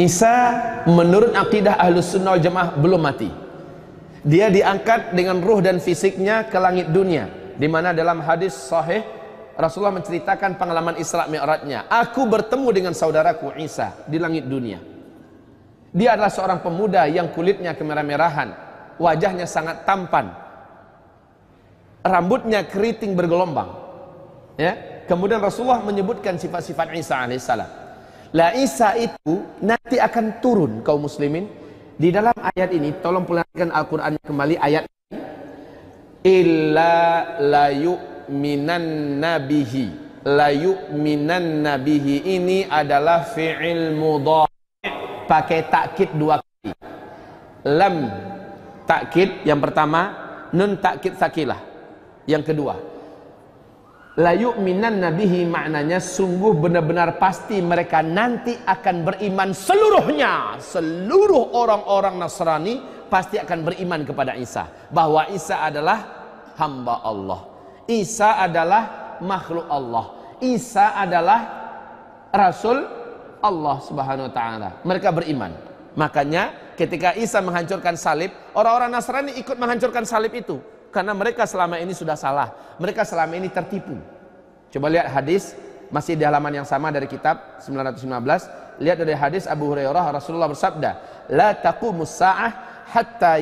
Isa menurut akidah Ahlus Sunnah wal Jamaah belum mati. Dia diangkat dengan ruh dan fisiknya ke langit dunia, di mana dalam hadis sahih Rasulullah menceritakan pengalaman Isra Mi'rajnya. Aku bertemu dengan saudaraku Isa di langit dunia. Dia adalah seorang pemuda yang kulitnya kemerah-merahan, wajahnya sangat tampan, rambutnya keriting bergelombang. Ya, kemudian Rasulullah menyebutkan sifat-sifat Isa alaihissalam. Lah Isa itu nanti akan turun, kaum muslimin. Di dalam ayat ini, tolong perhatikan Al-Quran kembali ayat ini. Illa la yu'minan nabihi. La yu'minan nabihi ini adalah fi'il mudhari' pakai takkid dua kali. Lam takkid yang pertama, nun takkid sakilah yang kedua. La yu'minan nabihi maknanya sungguh benar-benar pasti mereka nanti akan beriman seluruhnya. Seluruh orang-orang Nasrani pasti akan beriman kepada Isa, bahwa Isa adalah hamba Allah, Isa adalah makhluk Allah, Isa adalah Rasul Allah Subhanahu wa ta'ala. Mereka beriman. Makanya ketika Isa menghancurkan salib, orang-orang Nasrani ikut menghancurkan salib itu, karena mereka selama ini sudah salah, mereka selama ini tertipu. Coba lihat hadis, masih di halaman yang sama dari kitab 915. Lihat dari hadis Abu Hurairah, Rasulullah bersabda, la taqumus sa'ah hatta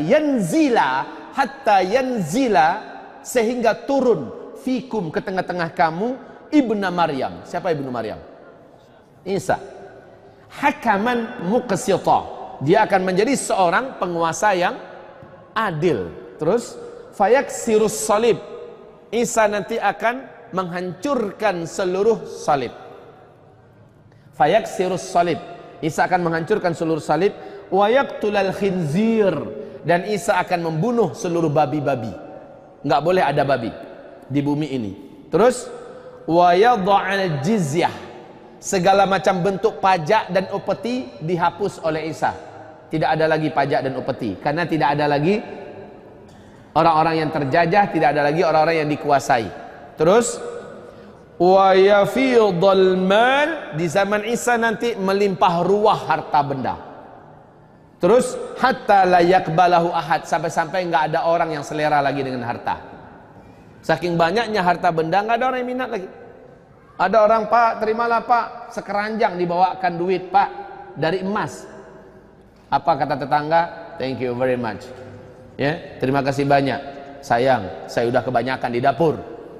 yanzila, sehingga turun fikum, ke tengah-tengah kamu, ibna Maryam. Siapa ibnu Maryam? Isa. Hakaman muqsita, dia akan menjadi seorang penguasa yang adil. Terus fayaksirus salib, Isa nanti akan menghancurkan seluruh salib. Fayaksirus salib, Isa akan menghancurkan seluruh salib. Wa yaqtulal khinzir, dan Isa akan membunuh seluruh babi-babi. Enggak boleh ada babi di bumi ini. Terus wa yadha'al jizyah, segala macam bentuk pajak dan upeti dihapus oleh Isa. Tidak ada lagi pajak dan upeti, karena tidak ada lagi orang-orang yang terjajah, tidak ada lagi orang-orang yang dikuasai. Terus wa yafidul mal, di zaman Isa nanti melimpah ruah harta benda. Terus hatta la yakbalahu ahad, sampai-sampai enggak ada orang yang selera lagi dengan harta. Saking banyaknya harta benda, enggak ada orang yang minat lagi. Ada orang, Pak, terimalah Pak, sekeranjang dibawakan duit Pak dari emas. Apa kata tetangga? Thank you very much. Ya, terima kasih banyak. Sayang, saya udah kebanyakan di dapur.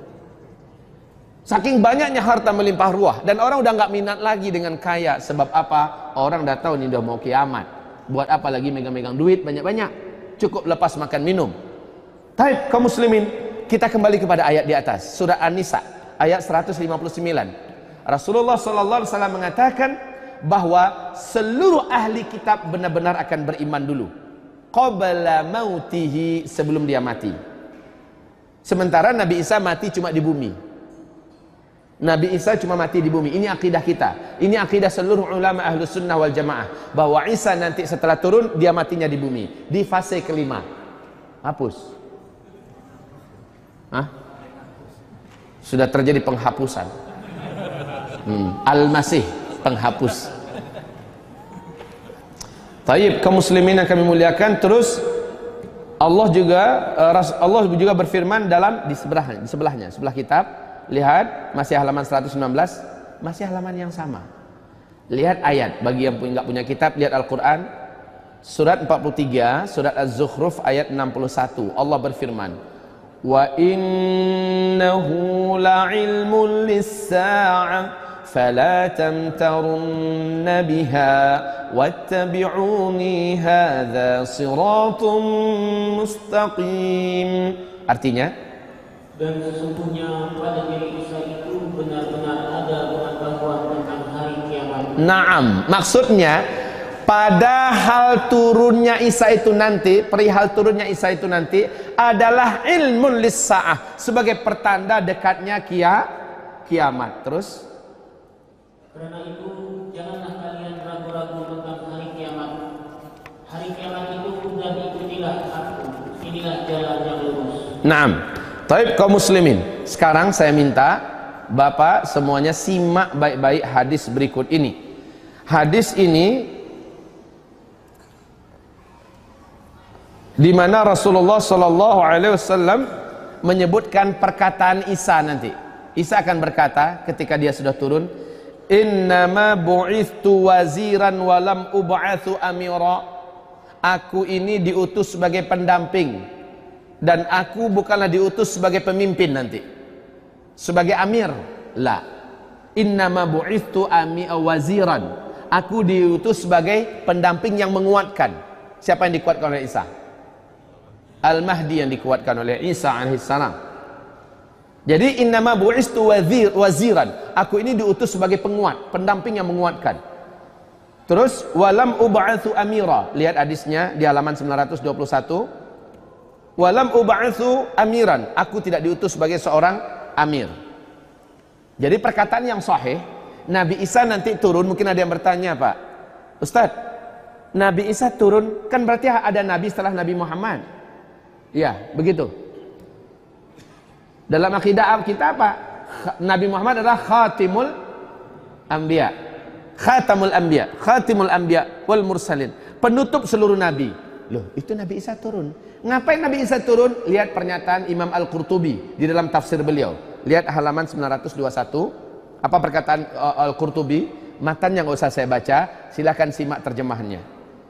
Saking banyaknya harta melimpah ruah, dan orang udah nggak minat lagi dengan kaya. Sebab apa? Orang udah tahu ini udah mau kiamat. Buat apa lagi megang-megang duit banyak-banyak? Cukup lepas makan minum. Taib kaum muslimin, kita kembali kepada ayat di atas, surah An-Nisa ayat 159. Rasulullah sallallahu alaihi wasallam mengatakan bahwa seluruh ahli kitab benar-benar akan beriman dulu, qabla mautihi, sebelum dia mati. Sementara Nabi Isa mati cuma di bumi. Nabi Isa cuma mati di bumi. Ini akidah kita, ini akidah seluruh ulama Ahlus Sunnah wal Jamaah, bahwa Isa nanti setelah turun dia matinya di bumi, di fase kelima. Hapus. Hah? Sudah terjadi penghapusan. Al-Masih penghapus. Taib kaum muslimin yang kami muliakan. Terus Allah juga berfirman dalam di sebelahnya sebelah kitab. Lihat, masih halaman 119, masih halaman yang sama. Lihat ayat, bagi yang nggak punya kitab, lihat Al-Quran surat 43, surat Az-Zukhruf ayat 61. Allah berfirman, wa innahu la'ilmun lis-sa'ah fala tamtarunna biha wattabi'uni hadza siratun mustaqim. Artinya, dan sesungguhnya pada diri Isa itu benar-benar ada pengetahuan tentang hari kiamat. Naam, maksudnya pada hal turunnya Isa itu nanti, perihal turunnya Isa itu nanti adalah ilmun lis-sa'ah, sebagai pertanda dekatnya kiamat. Terus karena itu janganlah kalian ragu-ragu tentang hari kiamat. Hari kiamat itu dan ikutilah aku, inilah jalan yang lurus. Naam. Taib kaum muslimin, sekarang saya minta Bapak semuanya simak baik-baik hadis berikut ini. Hadis ini di mana Rasulullah sallallahu alaihi wasallam menyebutkan perkataan Isa nanti. Isa akan berkata ketika dia sudah turun, innama bu'ithtu waziran walam ub'athu amira. Aku ini diutus sebagai pendamping dan aku bukanlah diutus sebagai pemimpin nanti, sebagai amir. La, innama bu'ithtu waziran. Aku diutus sebagai pendamping yang menguatkan. Siapa yang dikuatkan oleh Isa? Al-Mahdi yang dikuatkan oleh Isa alaihissalam. Jadi innama bu'istu waziran. Aku ini diutus sebagai penguat, pendamping yang menguatkan. Terus walam ub'atsu amira. Lihat hadisnya di halaman 921. Walam ub'atsu amiran. Aku tidak diutus sebagai seorang amir. Jadi perkataan yang sahih, Nabi Isa nanti turun. Mungkin ada yang bertanya, Pak Ustaz, Nabi Isa turun, kan berarti ada Nabi setelah Nabi Muhammad. Ya, begitu. Dalam akidah kita apa? Nabi Muhammad adalah khatimul anbiya. Khatamul anbiya, khatimul anbiya wal mursalin. Penutup seluruh nabi. Loh, itu Nabi Isa turun. Ngapain Nabi Isa turun? Lihat pernyataan Imam Al-Qurtubi di dalam tafsir beliau. Lihat halaman 921. Apa perkataan Al-Qurtubi? Matan yang nggak usah saya baca, silakan simak terjemahannya.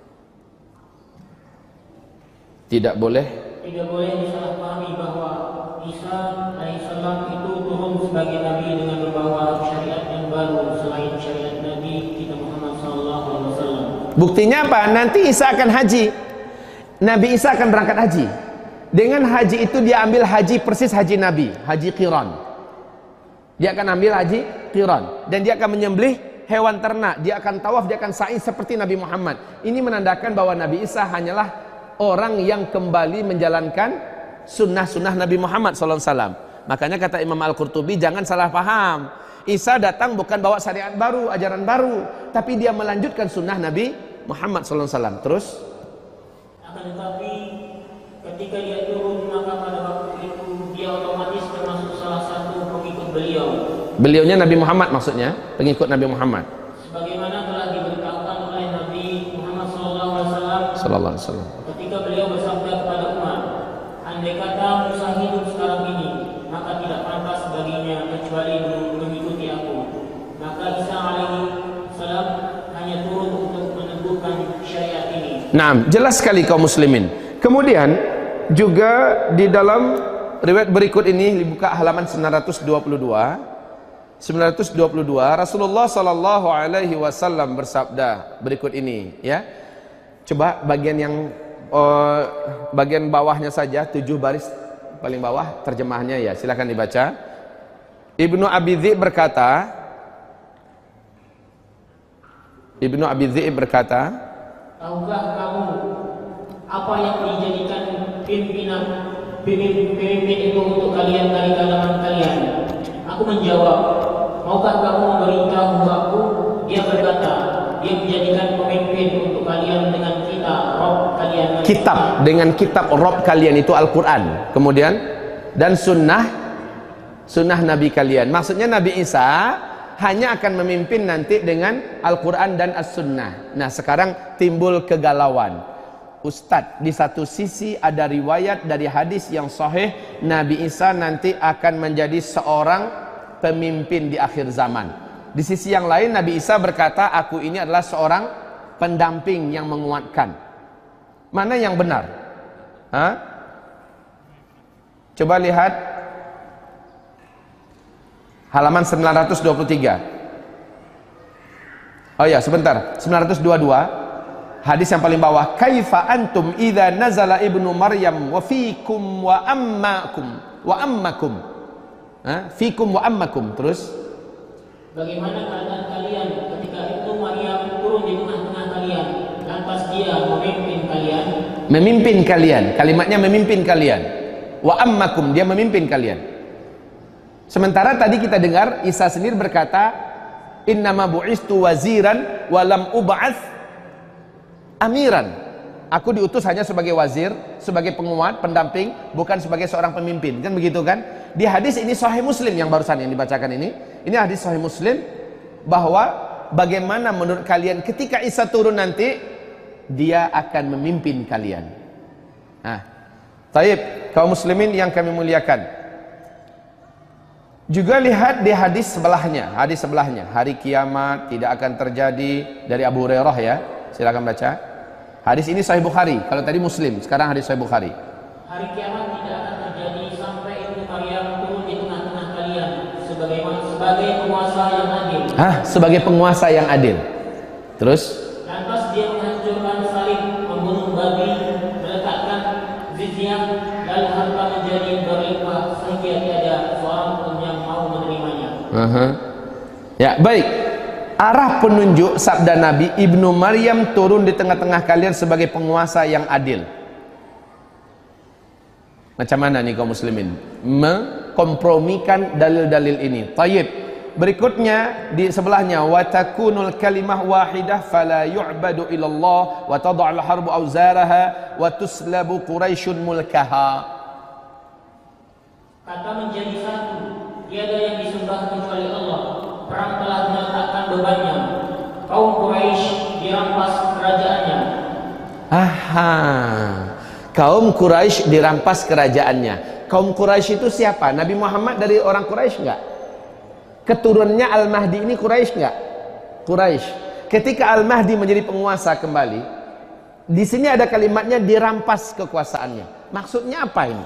Tidak boleh disalahpahami bahwa Isa alaihissalam itu turun sebagai nabi dengan membawa syariat yang baru selain syariat Nabi kita Muhammad SAW. Buktinya apa? Nanti Isa akan haji. Nabi Isa akan berangkat haji. Dengan haji itu dia ambil haji persis haji Nabi, haji qiran. Dia akan ambil haji qiran dan dia akan menyembelih hewan ternak, dia akan tawaf, dia akan sa'i seperti Nabi Muhammad. Ini menandakan bahwa Nabi Isa hanyalah orang yang kembali menjalankan sunnah-sunnah Nabi Muhammad SAW. Makanya kata Imam Al-Qurtubi, jangan salah paham. Isa datang bukan bawa syariat baru, ajaran baru, tapi dia melanjutkan sunnah Nabi Muhammad SAW. Terus? Akan tetapi ketika dia turun, maka pada waktu itu dia otomatis termasuk salah satu pengikut beliau. Beliaunya Nabi Muhammad maksudnya, pengikut Nabi Muhammad. Sebagaimana telah diberitakan oleh Nabi Muhammad SAW. Ketika beliau bersabda kepada umat, andai kata Musa hidup sekarang ini, maka tidak pantas baginya kecuali mengikuti aku. Maka Isa alaihissalam hanya turun untuk meneguhkan syariat ini. Nah, jelas sekali kaum muslimin. Kemudian juga di dalam riwayat berikut ini dibuka halaman 922 Rasulullah sallallahu alaihi wasallam bersabda berikut ini, ya. Coba bagian yang bagian bawahnya saja, 7 baris paling bawah terjemahannya, ya, silakan dibaca. Ibnu Abi Dzib berkata, tahukah kamu apa yang dijadikan pemimpin itu untuk kalian dari kalangan kalian? Aku menjawab, maukah kamu memberitahu aku? Dia berkata, dia menjadikan pemimpin untuk kalian dengan kitab Rob kalian itu Al-Quran, kemudian dan sunnah Nabi kalian. Maksudnya Nabi Isa hanya akan memimpin nanti dengan Al-Quran dan As-Sunnah. Nah, sekarang timbul kegalauan. Ustadz, di satu sisi ada riwayat dari hadis yang sahih, Nabi Isa nanti akan menjadi seorang pemimpin di akhir zaman. Di sisi yang lain Nabi Isa berkata, aku ini adalah seorang pendamping yang menguatkan. Mana yang benar? Coba lihat halaman 923. Oh ya, sebentar. 922. Hadis yang paling bawah, kaifa antum idza nazala ibnu Maryam wa fikum wa ammakum. Fikum wa ammakum. Terus bagaimana keadaan kalian ketika Ibnu Maryam turun di tengah-tengah kalian, lantas dia memimpin kalian. Kalimatnya memimpin kalian. Wa ammakum, dia memimpin kalian. Sementara tadi kita dengar Isa sendiri berkata, innama bu'istu waziran wa lam ub'ats amiran. Aku diutus hanya sebagai wazir, sebagai penguat, pendamping, bukan sebagai seorang pemimpin. Kan begitu kan? Di hadis ini Sahih Muslim yang barusan yang dibacakan ini hadis Sahih Muslim, bahwa bagaimana menurut kalian ketika Isa turun nanti, dia akan memimpin kalian. Nah, taib kaum muslimin yang kami muliakan. Juga lihat di hadis sebelahnya, hari kiamat tidak akan terjadi, dari Abu Hurairah ya. Silakan baca. Hadis ini Sahih Bukhari. Kalau tadi Muslim, sekarang hadis Sahih Bukhari. Hari kiamat tidak akan terjadi sampai Ibnu Maryam turun di tengah-tengah kalian sebagai penguasa yang adil. Sebagai penguasa yang adil. Terus? Lantas dia menghancurkan salib, membunuh babi, meletakkan jizyah dan harta menjadi berlimpah sehingga tiada seorang pun yang mau menerimanya. Ya, baik. Arah penunjuk sabda Nabi, Ibnu Maryam turun di tengah-tengah kalian sebagai penguasa yang adil. Macam mana nih kaum muslimin mengkompromikan dalil-dalil ini? Tayyib. Berikutnya di sebelahnya, wa takunul kalimah wahidah fala yu'badu illallah wa tad'al harbu auzaraha wa tuslabu quraisyun mulkaha. Kata menjadi satu, tiada yang disembah kecuali Allah. Perang telah meletakkan bebannya. Kaum Quraisy dirampas kerajaannya. Kaum Quraisy dirampas kerajaannya. Kaum Quraisy itu siapa? Nabi Muhammad dari orang Quraisy enggak? Keturunannya Al-Mahdi ini Quraisy enggak? Quraisy. Ketika Al-Mahdi menjadi penguasa kembali, di sini ada kalimatnya dirampas kekuasaannya. Maksudnya apa ini?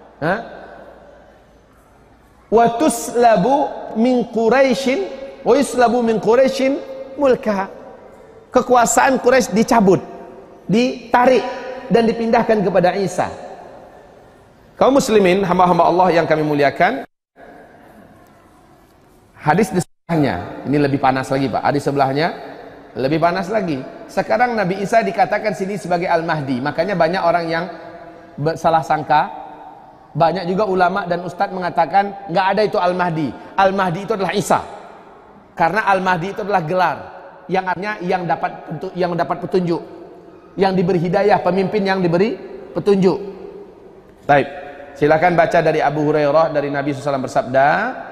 Wa tuslabu min Quraisyin wa yuslabu min Quraisyin mulkaha. Kekuasaan Quraisy dicabut, ditarik dan dipindahkan kepada Isa. Kaum muslimin, hamba-hamba Allah yang kami muliakan, hadis di sebelahnya ini lebih panas lagi, Pak. Hadis sebelahnya lebih panas lagi. Sekarang Nabi Isa dikatakan sini sebagai Al-Mahdi. Makanya banyak orang yang salah sangka. Banyak juga ulama dan ustadz mengatakan nggak ada itu Al-Mahdi. Al-Mahdi itu adalah Isa. Karena Al-Mahdi itu adalah gelar yang artinya yang dapat petunjuk, yang diberi hidayah, pemimpin yang diberi petunjuk. Baik, silakan baca dari Abu Hurairah, dari Nabi SAW bersabda,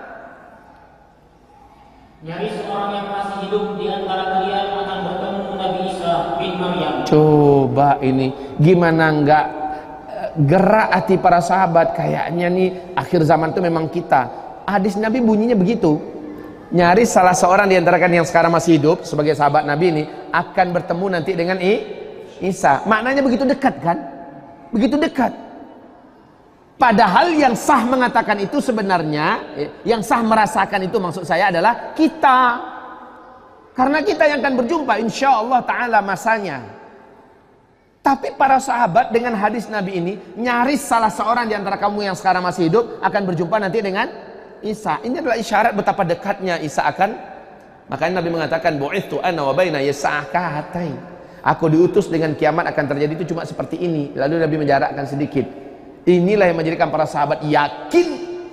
nyaris orang yang masih hidup di antara kalian akan bertemu Nabi Isa bin Maryam. Coba ini gimana nggak gerak hati para sahabat, kayaknya nih akhir zaman itu memang kita. Hadis Nabi bunyinya begitu. Nyaris salah seorang di antara kalian yang sekarang masih hidup sebagai sahabat Nabi ini akan bertemu nanti dengan Isa. Maknanya begitu dekat kan? Begitu dekat. Padahal yang sah mengatakan itu sebenarnya, yang sah merasakan itu maksud saya adalah kita. Karena kita yang akan berjumpa insya Allah ta'ala masanya. Tapi para sahabat dengan hadis Nabi ini, nyaris salah seorang di antara kamu yang sekarang masih hidup akan berjumpa nanti dengan Isa. Ini adalah isyarat betapa dekatnya Isa akan. Makanya Nabi mengatakan, bu'ithu ana wa baina yasa'ah kahatain. Aku diutus dengan kiamat akan terjadi itu cuma seperti ini. Lalu Nabi menjarakkan sedikit. Inilah yang menjadikan para sahabat yakin,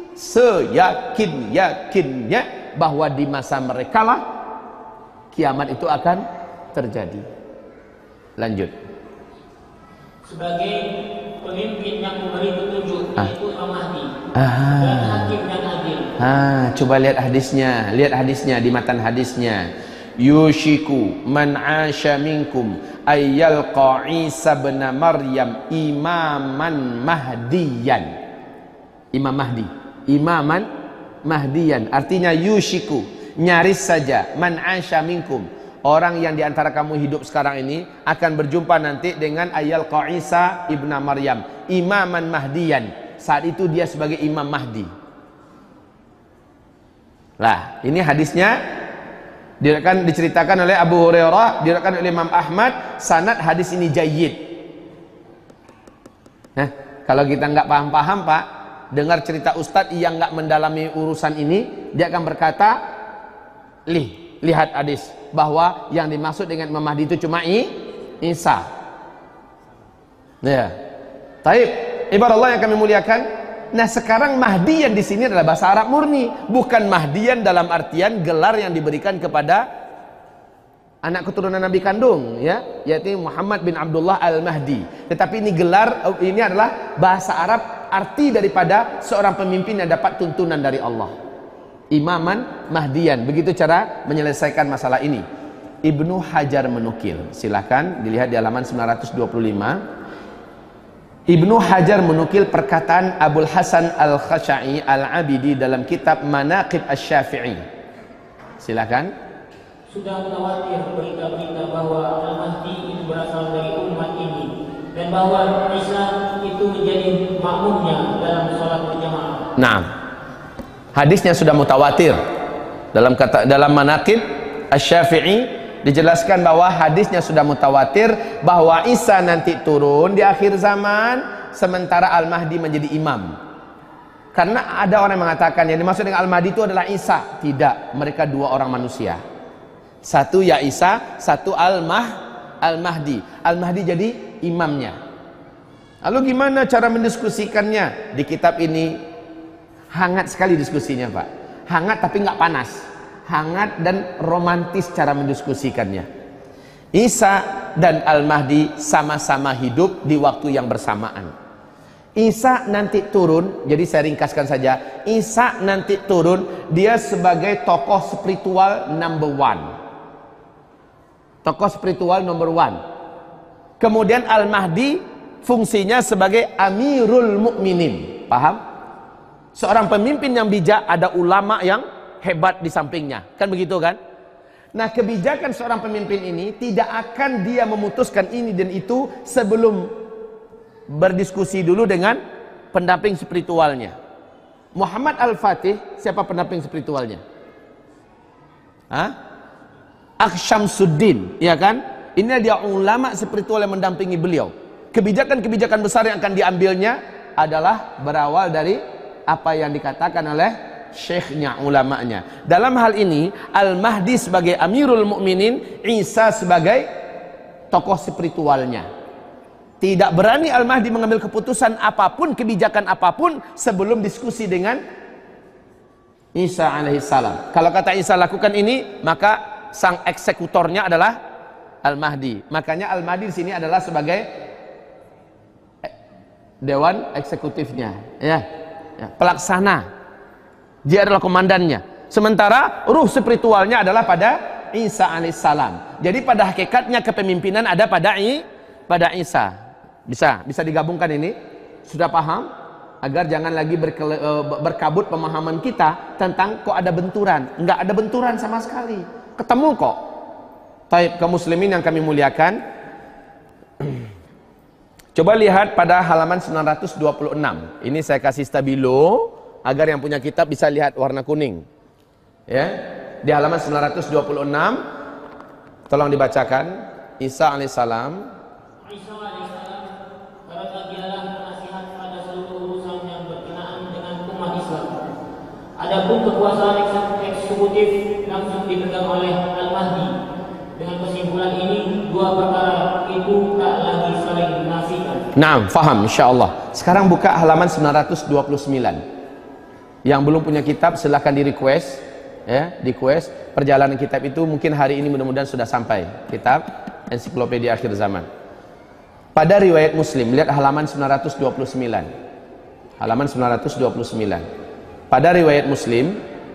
seyakin-yakinnya bahwa di masa mereka lah kiamat itu akan terjadi. Lanjut. Sebagai pemimpin yang memberi petunjuk, yaitu Al-Mahdi dan hakim yang adil. Coba lihat hadisnya di matan hadisnya. Yushiku man asha minkum ayyalqa Isa bin Maryam imaman mahdiyan. Imam Mahdi, imaman mahdiyan, artinya yushiku, nyaris saja, man asha minkum, orang yang diantara kamu hidup sekarang ini akan berjumpa nanti dengan ayyalqa Isa ibn Maryam imaman mahdiyan. Saat itu dia sebagai Imam Mahdi. Lah, ini hadisnya diceritakan oleh Abu Hurairah, diriwayatkan oleh Imam Ahmad, sanad hadis ini jayyid. Nah, kalau kita nggak paham-paham Pak, dengar cerita ustadz yang nggak mendalami urusan ini, dia akan berkata, lihat hadis bahwa yang dimaksud dengan Imam Mahdi itu cuma Isa. Ya, taib, ibarat Allah yang kami muliakan. Nah sekarang Mahdiyan di sini adalah bahasa Arab murni, bukan Mahdiyan dalam artian gelar yang diberikan kepada anak keturunan Nabi kandung, ya, yaitu Muhammad bin Abdullah Al-Mahdi. Tetapi ini gelar, ini adalah bahasa Arab arti daripada seorang pemimpin yang dapat tuntunan dari Allah. Imaman Mahdiyan, begitu cara menyelesaikan masalah ini. Ibnu Hajar menukil, silahkan dilihat di halaman 925. Ibnu Hajar menukil perkataan Abul Hasan Al-Khasha'i Al-Abidi dalam kitab Manaqib Asy-Syafi'i. Silakan. Sudah mutawatir berita-berita bahwa Al-Mahdi itu berasal dari umat ini dan bahwa Isa itu menjadi makmumnya dalam sholat berjamaah. Nah, hadisnya sudah mutawatir. Dalam Manaqib Asy-Syafi'i dijelaskan bahwa hadisnya sudah mutawatir bahwa Isa nanti turun di akhir zaman sementara Al-Mahdi menjadi imam. Karena ada orang yang mengatakan yang dimaksud dengan Al-Mahdi itu adalah Isa. Tidak, mereka dua orang manusia. Satu ya Isa, satu Al-Mahdi. Al-Mahdi jadi imamnya. Lalu gimana cara mendiskusikannya? Di kitab ini hangat sekali diskusinya, Pak. Hangat tapi nggak panas. Hangat dan romantis cara mendiskusikannya. Isa dan Al-Mahdi sama-sama hidup di waktu yang bersamaan. Isa nanti turun, jadi saya ringkaskan saja. Isa nanti turun, dia sebagai tokoh spiritual number one. Tokoh spiritual number one. Kemudian Al-Mahdi fungsinya sebagai Amirul Mukminin. Paham? Seorang pemimpin yang bijak, ada ulama yang hebat di sampingnya, kan begitu kan? Nah, kebijakan seorang pemimpin ini tidak akan dia memutuskan ini dan itu sebelum berdiskusi dulu dengan pendamping spiritualnya. Muhammad Al-Fatih, siapa pendamping spiritualnya? Asyamsuddin, ya kan? Ini dia ulama spiritual yang mendampingi beliau. Kebijakan-kebijakan besar yang akan diambilnya adalah berawal dari apa yang dikatakan oleh syekhnya, ulamanya. Dalam hal ini Al-Mahdi sebagai Amirul Mukminin, Isa sebagai tokoh spiritualnya. Tidak berani Al-Mahdi mengambil keputusan apapun, kebijakan apapun sebelum diskusi dengan Isa alaihissalam. Kalau kata Isa lakukan ini, maka sang eksekutornya adalah Al-Mahdi. Makanya Al-Mahdi di sini adalah sebagai dewan eksekutifnya, ya, pelaksana. Dia adalah komandannya. Sementara ruh spiritualnya adalah pada Isa alaihissalam. Jadi pada hakikatnya kepemimpinan ada pada Isa. Bisa digabungkan ini. Sudah paham? Agar jangan lagi berkabut pemahaman kita tentang kok ada benturan. Enggak ada benturan sama sekali. Ketemu kok. Taib kaum muslimin yang kami muliakan. Coba lihat pada halaman 926. Ini saya kasih stabilo agar yang punya kitab bisa lihat warna kuning. Ya, di halaman 926 tolong dibacakan. Isa alaihissalam. Isa alaihissalam karena dialah penasihat pada seluruh urusan yang berkenaan dengan umat Islam. Adapun kekuasaan eksekutif langsung dipegang oleh Al-Mahdi. Dengan kesimpulan ini, dua perkara itu tak lagi saling menafikan. Nah, faham insyaallah. Sekarang buka halaman 929. Yang belum punya kitab silahkan di request, ya, di request. Perjalanan kitab itu mungkin hari ini mudah-mudahan sudah sampai. Kitab Ensiklopedia Akhir Zaman. Pada riwayat Muslim, lihat halaman 929. Halaman 929. Pada riwayat Muslim,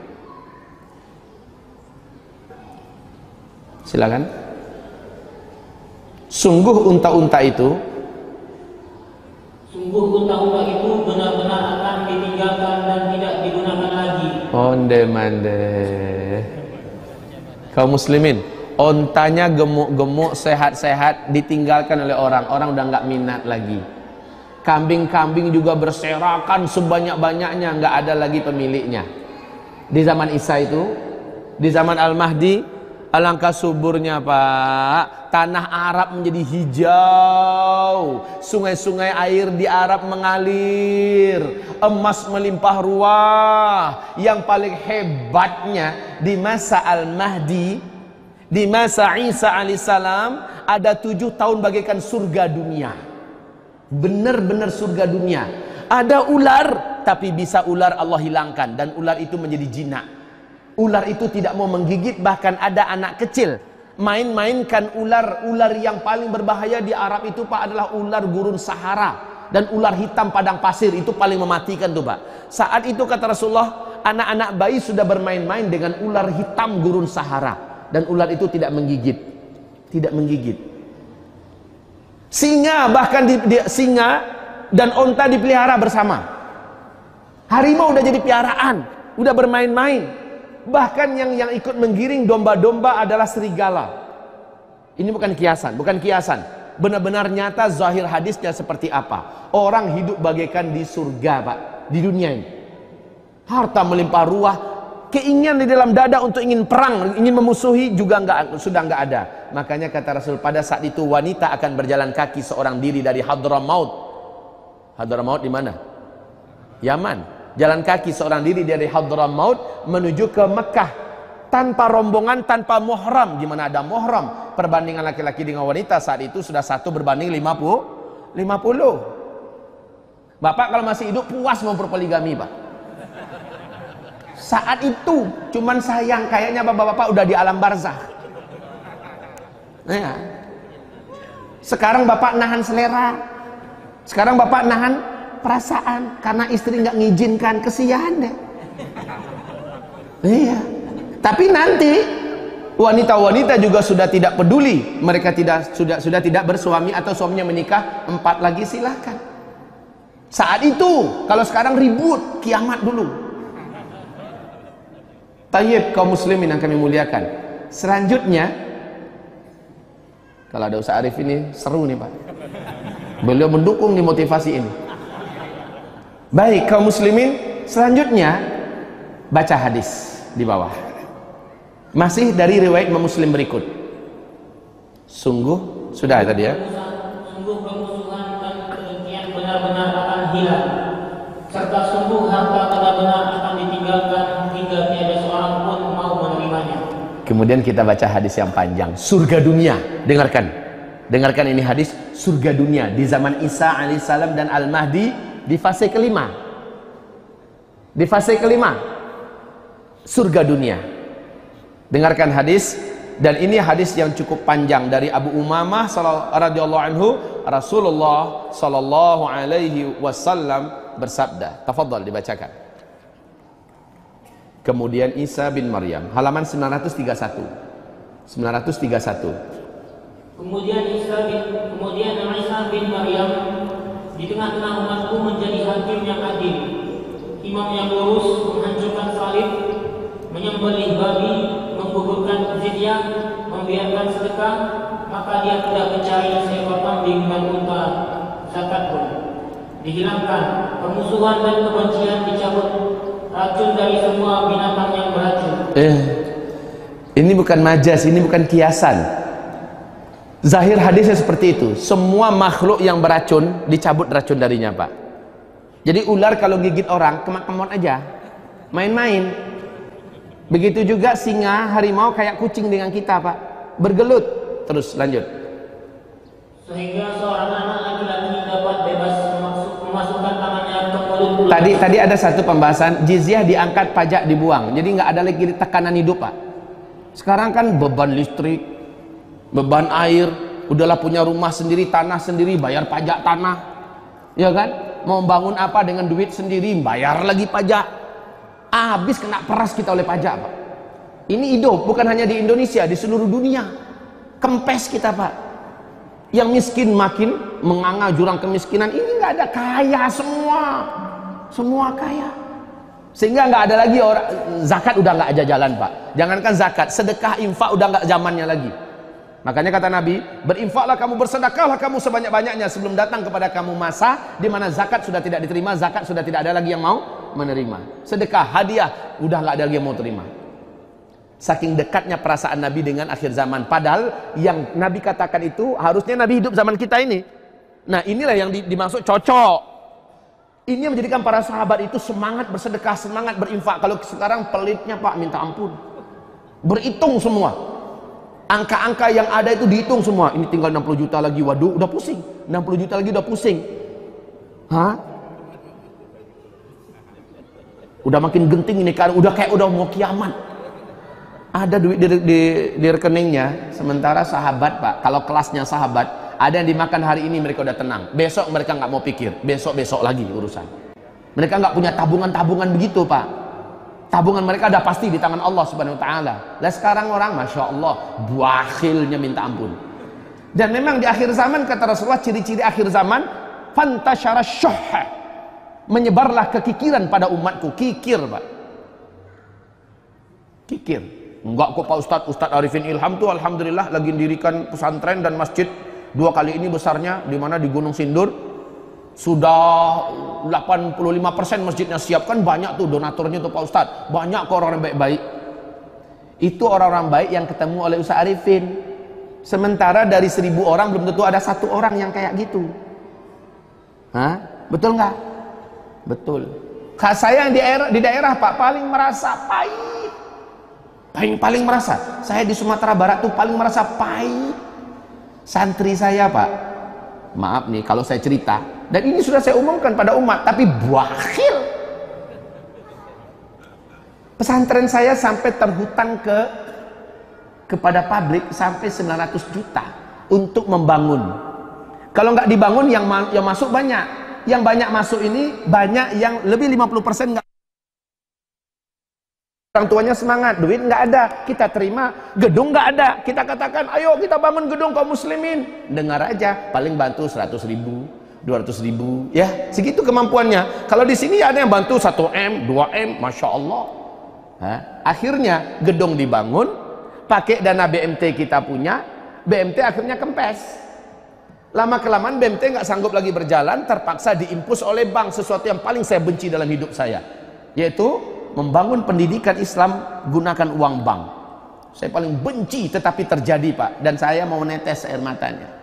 silakan. Sungguh unta-unta itu benar-benar akan ditinggalkan dan tidak digunakan lagi. Onde-mande. Kaum muslimin, ontanya gemuk-gemuk, sehat-sehat, ditinggalkan oleh orang udah nggak minat lagi. Kambing-kambing juga berserakan sebanyak-banyaknya, nggak ada lagi pemiliknya. Di zaman Isa itu, di zaman Al-Mahdi, alangkah suburnya Pak. Tanah Arab menjadi hijau, sungai-sungai air di Arab mengalir, emas melimpah ruah. Yang paling hebatnya di masa Al-Mahdi, di masa Isa alaihissalam, ada 7 tahun bagaikan surga dunia. Benar-benar surga dunia. Ada ular, tapi bisa ular Allah hilangkan dan ular itu menjadi jinak. Ular itu tidak mau menggigit, bahkan ada anak kecil main-mainkan ular yang paling berbahaya di Arab itu Pak adalah ular gurun Sahara dan ular hitam padang pasir, itu paling mematikan tuh Pak. Saat itu kata Rasulullah, anak-anak bayi sudah bermain-main dengan ular hitam gurun Sahara dan ular itu tidak menggigit. Singa bahkan singa dan onta dipelihara bersama. Harimau udah jadi piaraan, udah bermain-main. Bahkan yang ikut menggiring domba-domba adalah serigala. Ini bukan kiasan, bukan kiasan. Benar-benar nyata zahir hadisnya seperti apa. Orang hidup bagaikan di surga, Pak, di dunia ini. Harta melimpah ruah, keinginan di dalam dada untuk ingin perang, ingin memusuhi juga sudah nggak ada. Makanya kata Rasul, pada saat itu wanita akan berjalan kaki seorang diri dari Hadramaut. Hadramaut di mana? Yaman. Jalan kaki seorang diri dari Hadramaut menuju ke Mekah tanpa rombongan, tanpa muhram. Gimana ada muhram? Perbandingan laki-laki dengan wanita saat itu sudah 1 berbanding 50. Bapak kalau masih hidup puas mau berpoligami, Pak. Saat itu cuman sayang, kayaknya bapak-bapak udah di alam barzah. Ya. Sekarang bapak nahan selera, sekarang bapak nahan perasaan karena istri nggak ngizinkan, kesian deh. Iya. Tapi nanti wanita-wanita juga sudah tidak peduli, mereka sudah tidak bersuami atau suaminya menikah, 4 lagi silahkan. Saat itu, kalau sekarang ribut, kiamat dulu. Tayyib kaum muslimin yang kami muliakan. Selanjutnya, kalau ada Ustaz Arif ini seru nih, Pak. Beliau mendukung di motivasi ini. Baik kaum muslimin, selanjutnya baca hadis di bawah. Masih dari riwayat Imam Muslim berikut. Sungguh sudah tadi ya. Sungguh permusuhan dan kedengkian benar-benar akan hilang, serta sungguh harta benar-benar akan ditinggalkan hingga tiada seorang pun mau menerimanya. Kemudian kita baca hadis yang panjang. Surga dunia. Dengarkan ini hadis surga dunia di zaman Isa alaihissalam dan Al-Mahdi. Di fase kelima, surga dunia. Dengarkan hadis, dan ini hadis yang cukup panjang dari Abu Umamah radhiyallahu anhu. Rasulullah sallallahu alaihi wasallam bersabda, tafadhal dibacakan. Kemudian Isa bin Maryam, halaman 931. Kemudian Isa bin Maryam di tengah-tengah umatku menjadi hakim yang adil, imam yang lurus, menghancurkan salib, menyembelih babi, menggugurkan jizyah, membiarkan sedekah, maka dia tidak mencari seekor kambing dan unta, zakat pun dihilangkan, permusuhan dan kebencian dicabut, racun dari semua binatang yang beracun. Ini bukan majas, ini bukan kiasan. Zahir hadisnya seperti itu. Semua makhluk yang beracun dicabut racun darinya, Pak. Jadi ular kalau gigit orang kemot-kemot aja, main-main. Begitu juga singa, harimau kayak kucing dengan kita, Pak, bergelut. Terus lanjut. Sehingga seorang anak laki-laki dapat bebas memasukkan tangannya ke mulut ular. Tadi ada satu pembahasan, jizyah diangkat, pajak dibuang. Jadi nggak ada lagi tekanan hidup, Pak. Sekarang kan beban listrik, beban air, udahlah punya rumah sendiri, tanah sendiri, bayar pajak tanah, ya kan? Mau bangun apa dengan duit sendiri, bayar lagi pajak. Habis kena peras kita oleh pajak, Pak. Ini hidup bukan hanya di Indonesia, di seluruh dunia. Kempes kita, Pak. Yang miskin makin menganga jurang kemiskinan. Ini nggak ada, kaya semua kaya. Sehingga nggak ada lagi orang zakat, udah nggak aja jalan, Pak. Jangankan zakat, sedekah, infak udah nggak zamannya lagi. Makanya kata Nabi, berinfaklah kamu, bersedekahlah kamu sebanyak-banyaknya sebelum datang kepada kamu masa di mana zakat sudah tidak diterima, zakat sudah tidak ada lagi yang mau menerima. Sedekah, hadiah, udah nggak ada lagi yang mau terima. Saking dekatnya perasaan Nabi dengan akhir zaman. Padahal yang Nabi katakan itu harusnya Nabi hidup zaman kita ini. Nah inilah yang dimaksud cocok. Ini yang menjadikan para sahabat itu semangat bersedekah, semangat berinfak. Kalau sekarang pelitnya, Pak, minta ampun. Berhitung semua. Angka-angka yang ada itu dihitung semua. Ini tinggal 60 juta lagi, waduh udah pusing. 60 juta lagi udah pusing. Hah? Udah makin genting ini kan, udah kayak udah mau kiamat. Ada duit di rekeningnya. Sementara sahabat, Pak, kalau kelasnya sahabat, ada yang dimakan hari ini mereka udah tenang. Besok mereka nggak mau pikir, besok lagi urusan. Mereka nggak punya tabungan-tabungan begitu, Pak. Tabungan mereka ada pasti di tangan Allah Subhanahu wa taala. Lah sekarang orang Masya Allah bakhilnya minta ampun. Dan memang di akhir zaman kata Rasulullah, ciri-ciri akhir zaman Fantasyara syuhha, menyebarlah kekikiran pada umatku. Kikir, Pak. Kikir. Enggak kok Pak Ustadz. Ustadz Arifin Ilham tuh alhamdulillah lagi mendirikan pesantren dan masjid 2 kali ini besarnya, di mana di Gunung Sindur. Sudah 85% masjidnya siap. Kan banyak tuh donaturnya tuh Pak Ustadz. Banyak kok orang baik-baik. Itu orang-orang baik yang ketemu oleh Ustadz Arifin. Sementara dari 1000 orang belum tentu ada 1 orang yang kayak gitu. Hah? Betul nggak? Betul. Saya yang di daerah Pak paling merasa pahit. Paling merasa. Saya di Sumatera Barat tuh paling merasa pahit. Santri saya Pak, maaf nih kalau saya cerita, dan ini sudah saya umumkan pada umat, tapi bakhil. Pesantren saya sampai terhutang kepada publik sampai 900 juta untuk membangun. Kalau nggak dibangun yang masuk banyak. Yang banyak masuk ini banyak yang lebih 50% nggak. Orang tuanya semangat, duit nggak ada, kita terima. Gedung nggak ada, kita katakan ayo kita bangun gedung kaum muslimin. Dengar aja, paling bantu 100.000, 200.000, ya segitu kemampuannya. Kalau di sini ada yang bantu 1M, 2M, Masya Allah. Akhirnya gedung dibangun, pakai dana BMT kita punya, BMT akhirnya kempes. Lama-kelamaan BMT nggak sanggup lagi berjalan, terpaksa diimpus oleh bank, sesuatu yang paling saya benci dalam hidup saya, yaitu membangun pendidikan Islam gunakan uang bank. Saya paling benci, tetapi terjadi Pak, dan saya mau netes air matanya.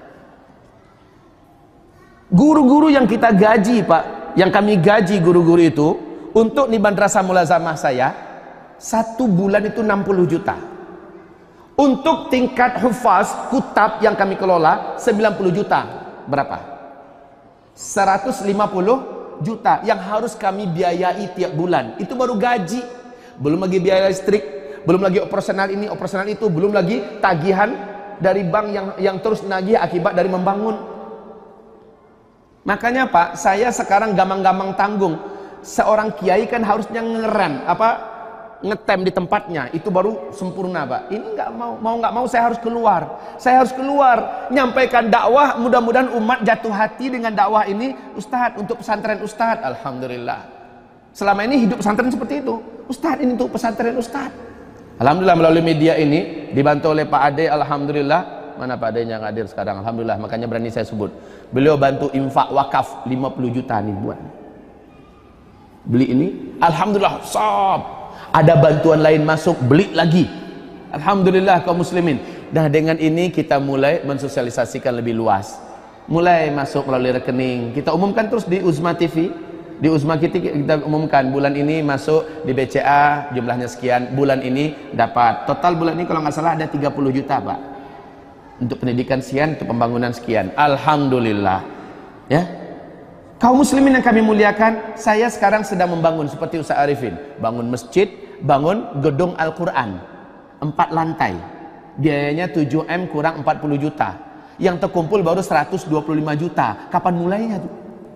Guru-guru yang kita gaji Pak, yang kami gaji guru-guru itu untuk di madrasah mulazamah saya, 1 bulan itu 60 juta. Untuk tingkat hufaz kutab yang kami kelola 90 juta. Berapa? 150 juta yang harus kami biayai tiap bulan. Itu baru gaji. Belum lagi biaya listrik, belum lagi operasional ini, operasional itu, belum lagi tagihan dari bank yang terus nagih akibat dari membangun. Makanya Pak, saya sekarang gamang-gamang tanggung. Seorang kiai kan harusnya ngetem di tempatnya, itu baru sempurna Pak. Ini nggak mau saya harus keluar nyampaikan dakwah. Mudah-mudahan umat jatuh hati dengan dakwah ini Ustadz, untuk pesantren Ustadz. Alhamdulillah selama ini hidup pesantren seperti itu. Ustadz, ini untuk pesantren Ustadz. Alhamdulillah melalui media ini dibantu oleh Pak Ade. Alhamdulillah, mana Pak Ade yang hadir sekarang? Alhamdulillah, makanya berani saya sebut. Beliau bantu infak wakaf 50 juta nih buat beli ini. Alhamdulillah, sob. Ada bantuan lain masuk, beli lagi. Alhamdulillah kaum muslimin. Nah dengan ini kita mulai mensosialisasikan lebih luas. Mulai masuk melalui rekening. Kita umumkan terus di Uzma TV. Di Uzma kita umumkan bulan ini masuk di BCA jumlahnya sekian. Bulan ini dapat. Total bulan ini kalau nggak salah ada 30 juta Pak. Untuk pendidikan sekian, untuk pembangunan sekian. Alhamdulillah. Ya. Kaum muslimin yang kami muliakan, saya sekarang sedang membangun seperti Ustaz Arifin, bangun masjid, bangun gedung Al-Quran 4 lantai, biayanya 7M kurang 40 juta, yang terkumpul baru 125 juta. Kapan mulainya tuh?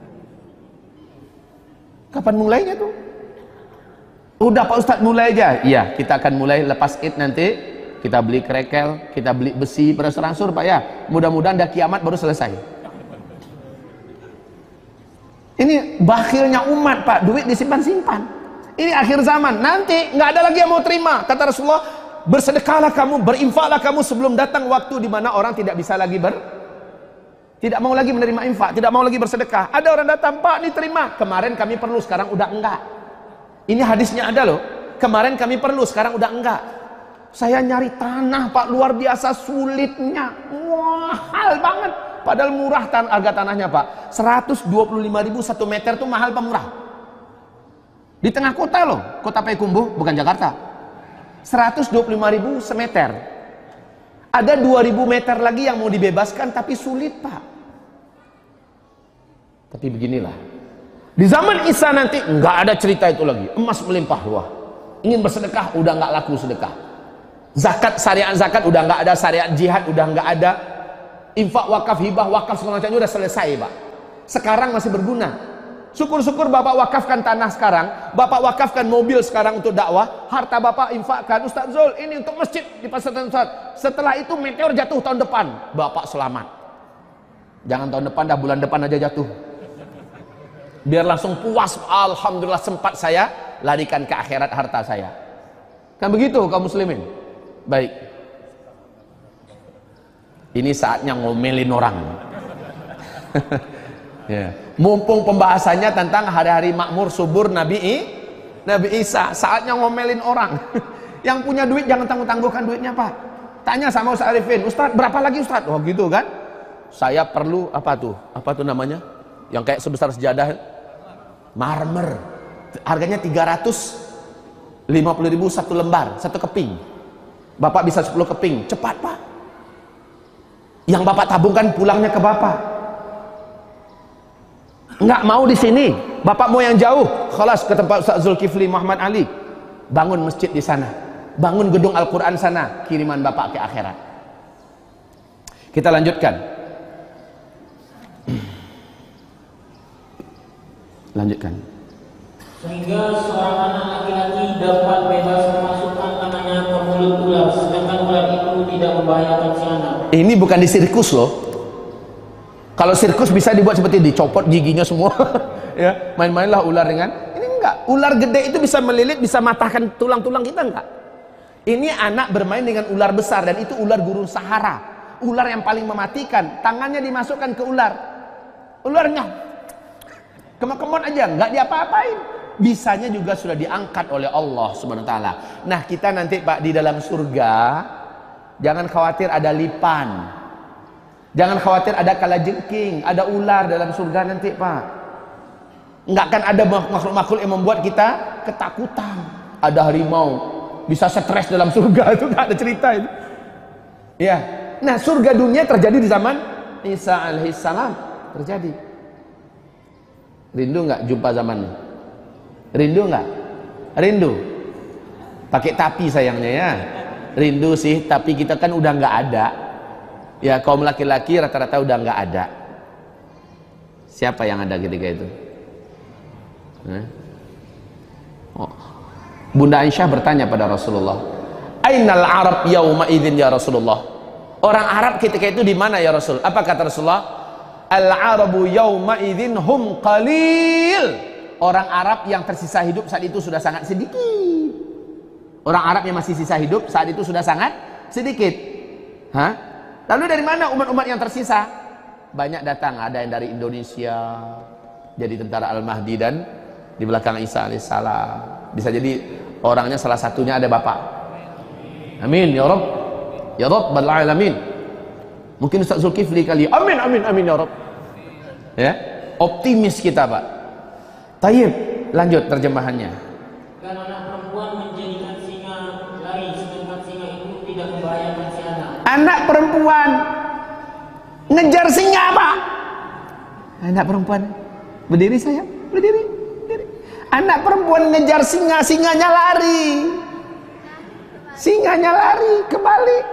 Kapan mulainya tuh? Udah Pak Ustadz mulai aja. Iya, kita akan mulai lepas Id nanti. Kita beli krekel, kita beli besi, berangsur-angsur Pak ya. Mudah-mudahan dah kiamat baru selesai. Ini bakhilnya umat Pak, duit disimpan-simpan. Ini akhir zaman, nanti nggak ada lagi yang mau terima. Kata Rasulullah, bersedekahlah kamu, berinfaklah kamu sebelum datang waktu di mana orang tidak bisa lagi tidak mau lagi menerima infak, tidak mau lagi bersedekah. Ada orang datang, Pak, ini terima. Kemarin kami perlu, sekarang udah enggak. Ini hadisnya ada loh. Kemarin kami perlu, sekarang udah enggak. Saya nyari tanah Pak, luar biasa sulitnya, mahal banget. Padahal murah harga tanahnya Pak, 125.000 1 meter tuh mahal apa murah? Di tengah kota loh, kota Payakumbuh, bukan Jakarta. 125.000 semeter. Ada 2.000 meter lagi yang mau dibebaskan, tapi sulit Pak. Tapi beginilah, di zaman Isa nanti nggak ada cerita itu lagi. Emas melimpah ruah. Ingin bersedekah, udah nggak laku sedekah. Zakat, syariat zakat udah nggak ada, syariat jihad udah nggak ada. Infak, wakaf, hibah, wakaf segala macamnya udah selesai Pak. Sekarang masih berguna. Syukur-syukur Bapak wakafkan tanah sekarang, Bapak wakafkan mobil sekarang untuk dakwah, harta Bapak infakkan. Ustaz Zul, ini untuk masjid di pesantren Ustaz. Setelah itu meteor jatuh tahun depan, Bapak selamat. Jangan tahun depan dah, bulan depan aja jatuh. biar langsung puas, alhamdulillah sempat saya larikan ke akhirat harta saya. Kan begitu kaum muslimin. Baik, ini saatnya ngomelin orang. Ya. Mumpung pembahasannya tentang hari-hari makmur subur Nabi Isa, saatnya ngomelin orang. Yang punya duit jangan tangguh-tangguhkan duitnya, Pak. Tanya sama Ustaz Arifin, Ustaz berapa lagi Ustaz? Oh gitu kan? Saya perlu apa tuh namanya? Yang kayak sebesar sejadah, marmer. Harganya 350.000 satu lembar, satu keping. Bapak bisa 10 keping, cepat Pak. Yang Bapak tabungkan pulangnya ke Bapak. Enggak mau di sini, Bapak mau yang jauh. Khalas ke tempat Ustaz Zulkifli Muhammad Ali. Bangun masjid di sana. Bangun gedung Al-Quran sana, kiriman Bapak ke akhirat. Kita lanjutkan. Lanjutkan. Sehingga seorang anak laki-laki dapat bebas memasukkan tangannya ke mulut ular, sedangkan ular itu tidak membahayakan si anak. Ini bukan di sirkus loh. Kalau sirkus bisa dibuat seperti dicopot giginya semua. Ya, main-mainlah ular dengan. Ini enggak. Ular gede itu bisa melilit, bisa matahkan tulang-tulang kita enggak. Ini anak bermain dengan ular besar, dan itu ular gurun Sahara. Ular yang paling mematikan. Tangannya dimasukkan ke ular. Ularnya kemon-kemon aja, enggak diapa-apain. Bisanya juga sudah diangkat oleh Allah Subhanahu wa taala. Nah, kita nanti Pak di dalam surga jangan khawatir ada lipan. Jangan khawatir ada kalajengking, ada ular dalam surga nanti, Pak. Enggak akan ada makhluk-makhluk yang membuat kita ketakutan. Ada harimau, bisa stres dalam surga, itu enggak ada cerita itu. Ya. Nah, surga dunia terjadi di zaman Isa alaihissalam, terjadi. Rindu enggak jumpa zamannya? Rindu enggak? Rindu. Pakai tapi sayangnya ya. Rindu sih, tapi kita kan udah enggak ada. Ya, kaum laki-laki rata-rata udah enggak ada. Siapa yang ada ketika itu? Oh. Bunda Aisyah bertanya pada Rasulullah, "Ainal Arab yauma idzin ya Rasulullah?" Orang Arab ketika itu di mana ya Rasul? Apa kata Rasulullah? "Al-Arabu yauma idzin hum qalil." Orang Arab yang tersisa hidup saat itu sudah sangat sedikit. Orang Arab yang masih sisa hidup saat itu sudah sangat sedikit. Hah? Lalu dari mana umat-umat yang tersisa? Banyak datang, ada yang dari Indonesia jadi tentara Al-Mahdi, dan di belakang Isa alaihissalam. Bisa jadi orangnya salah satunya ada Bapak. Amin ya Rabb. Ya Rabbal alamin. Mungkin Ustaz Zulkifli kali. Amin amin amin ya Rabb. Ya, optimis kita, Pak. Tayyib, lanjut terjemahannya. Dan anak perempuan menjadikan singa lari, sedangkan singa itu tidak membahayakan si anak. Anak perempuan ngejar singa, Pak. Anak perempuan berdiri, saya berdiri. Anak perempuan ngejar singa, singanya lari. Singanya lari kebalik.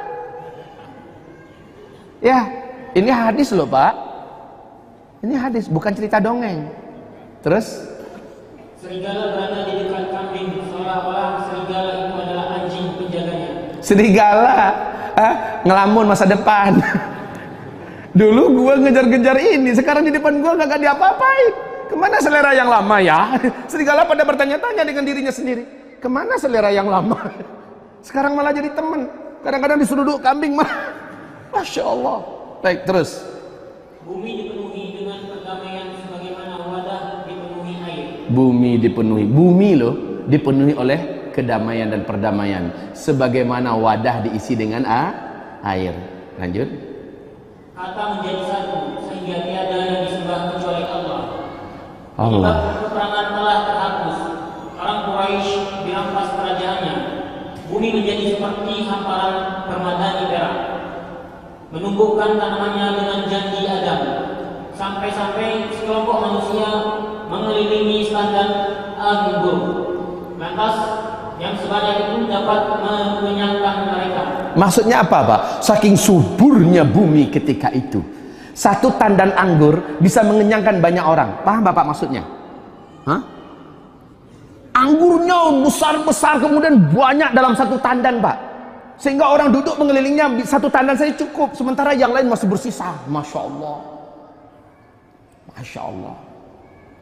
Ya, ini hadis loh, Pak. Ini hadis, bukan cerita dongeng. Terus serigala berada di dekat kambing, seolah-olah serigala itu adalah anjing penjaganya. Serigala ngelamun masa depan. Dulu gua ngejar-ngejar ini, sekarang di depan gua gak diapa-apain. Kemana selera yang lama ya? Serigala pada bertanya-tanya dengan dirinya sendiri. Kemana selera yang lama? Sekarang malah jadi teman. Kadang-kadang disuruh duduk kambing mah. Masya Allah. Baik, terus. Bumi dipenuhi dengan perdamaian sebagaimana wadah dipenuhi air. Bumi dipenuhi, bumi loh dipenuhi oleh kedamaian dan perdamaian, sebagaimana wadah diisi dengan air. Lanjut. Kata menjadi satu, sehingga tiada yang disembah kecuali Allah. Allah. Peperangan telah terhapus, orang Quraisy dirampas kerajaannya. Bumi menjadi seperti hamparan permadani perak, menumbuhkan tanamannya dengan janji Adam. Sampai-sampai sekelompok manusia mengelilingi standar anggur. Lantas yang sebanyak itu dapat mengenyangkan mereka. Maksudnya apa, Pak? Saking suburnya bumi ketika itu, satu tandan anggur bisa mengenyangkan banyak orang. Paham Bapak maksudnya? Hah? Anggurnya besar-besar, kemudian banyak dalam satu tandan, Pak. Sehingga orang duduk mengelilingnya, satu tandan saja cukup, sementara yang lain masih bersisa. Masya Allah. Masya Allah.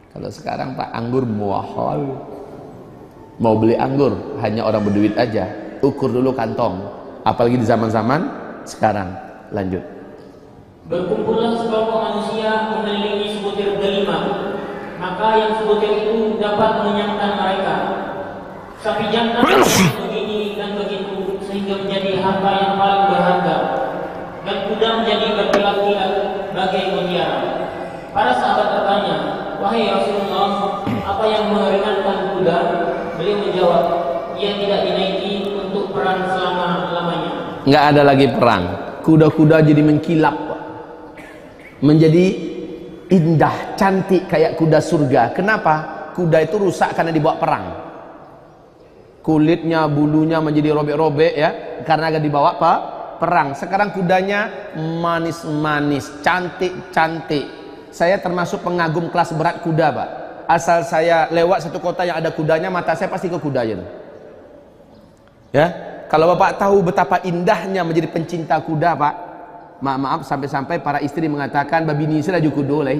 Kalau sekarang Pak, anggur mahal. Mau beli anggur hanya orang berduit aja. Ukur dulu kantong. Apalagi di zaman-zaman sekarang. Lanjut. Berkumpullah sekelompok manusia mengelilingi sebutir delima, maka yang sebutir itu dapat mengenyangkan mereka. Sapi jantan begini dan begitu sehingga menjadi harta yang paling berharga, dan kuda menjadi berkilat-kilat bagai mutiara. Para sahabat bertanya, wahai Rasulullah, apa yang meringankan kuda? Beliau menjawab, ia tidak dinaiki untuk perang selama-lamanya. Nggak ada lagi perang. Kuda-kuda jadi mengkilap, menjadi indah, cantik kayak kuda surga. Kenapa? Kuda itu rusak karena dibawa perang. Kulitnya, bulunya menjadi robek-robek ya, karena agak dibawa perang. Sekarang kudanya manis-manis, cantik-cantik. Saya termasuk pengagum kelas berat kuda, Pak. Asal saya lewat satu kota yang ada kudanya, mata saya pasti ke kuda aja. Ya, kalau Bapak tahu betapa indahnya menjadi pencinta kuda, Pak. Maaf sampai-sampai para istri mengatakan babi nisi laju kudoleh.